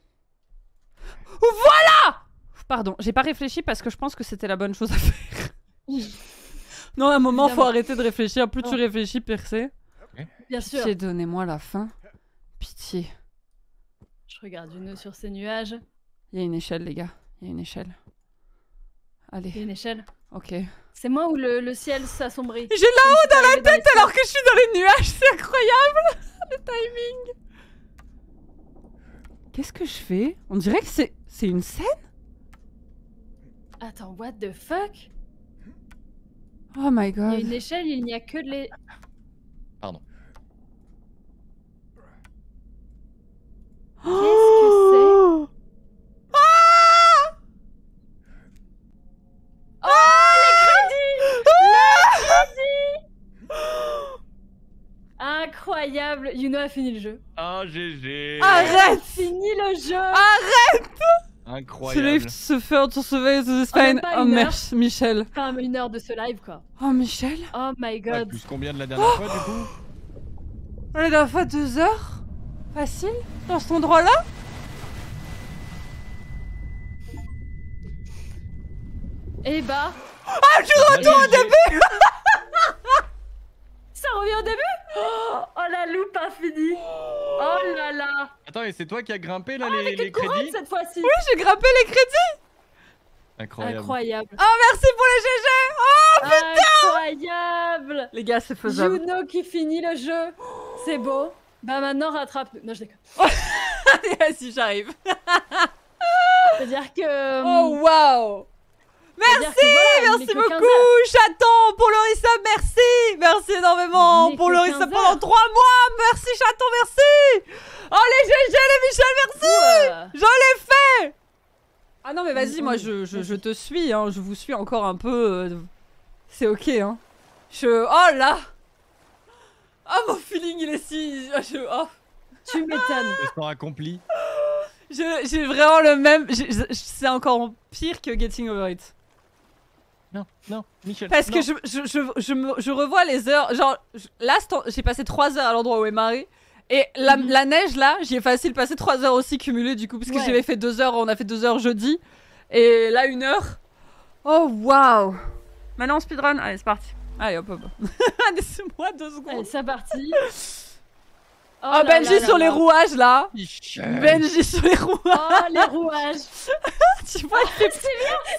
Voilà! Pardon, j'ai pas réfléchi parce que je pense que c'était la bonne chose à faire. Non, à un moment, faut arrêter de réfléchir. Plus tu réfléchis, pire c'est. Bien sûr. Pitié, donnez-moi la fin. Pitié. Je regarde une sur ces nuages. Il y a une échelle, les gars. Il y a une échelle. Il y a Allez. une échelle. Ok. C'est moi où le ciel s'assombrit. J'ai là-haut dans la tête alors que je suis dans les nuages. C'est incroyable. Le timing. Qu'est-ce que je fais? On dirait que c'est une scène? Attends, what the fuck? Oh my Il y god. a une échelle, il n'y a que de les... Pardon. Qu'est-ce que c'est? Incroyable! Yuno a fini le jeu. Ah, GG. Arrête! Fini le jeu! Arrête! Incroyable. Se faire to surveil the même spine. pas Oh une heure. merci, Michel. Enfin, 1 heure de ce live, quoi. Oh Michel. Oh my Ouais, god. plus combien de la dernière fois, du coup? La dernière fois 2 heures? Facile? Dans cet endroit-là? Et bah... Ah, tu retournes au début! Ça revient au début? Oh, la loupe a fini. Oh là là. Attends, et c'est toi qui as grimpé là Avec les une couronne crédits? cette fois-ci. Oui, j'ai grimpé les crédits! Incroyable. Incroyable. Oh, merci pour les GG! Oh, Incroyable. les gars, c'est faisable. Juno qui finit le jeu. C'est beau. Bah maintenant rattrape. Non, je déconne. Allez, vas-y, j'arrive. C'est-à-dire que... Oh, waouh! c'est-à-dire Merci, que voilà, il est merci que 15 beaucoup, heures. chaton, pour le resub, merci! Merci énormément Il est pour que le 15 resub heures. pendant 3 mois! Merci, chaton, merci! Oh, les GG, les Michel, merci! Je l'ai fait! Ah non, mais vas-y, moi, je te suis, hein, je vous suis encore un peu. C'est ok, hein. Oh là! Oh, mon feeling, il est si... Oh. Tu m'étonnes. Le sport accompli. J'ai vraiment le même... C'est encore pire que Getting Over It. Non, Michel. Parce non. que je revois les heures. Genre, là, j'ai passé 3 heures à l'endroit où est Marie. Et la neige, là, j'y ai facile passé 3 heures aussi cumulées, du coup, parce que j'avais fait 2 heures, on a fait 2 heures jeudi. Et là, 1 heure. Oh, waouh! Maintenant, on speedrun. Allez, c'est parti. Allez, hop, hop. Laissez-moi 2 secondes. Allez, c'est parti. Oh, Benji sur les rouages, là. Michel. Benji sur les rouages. Oh, les rouages. Tu vois, C'est bien,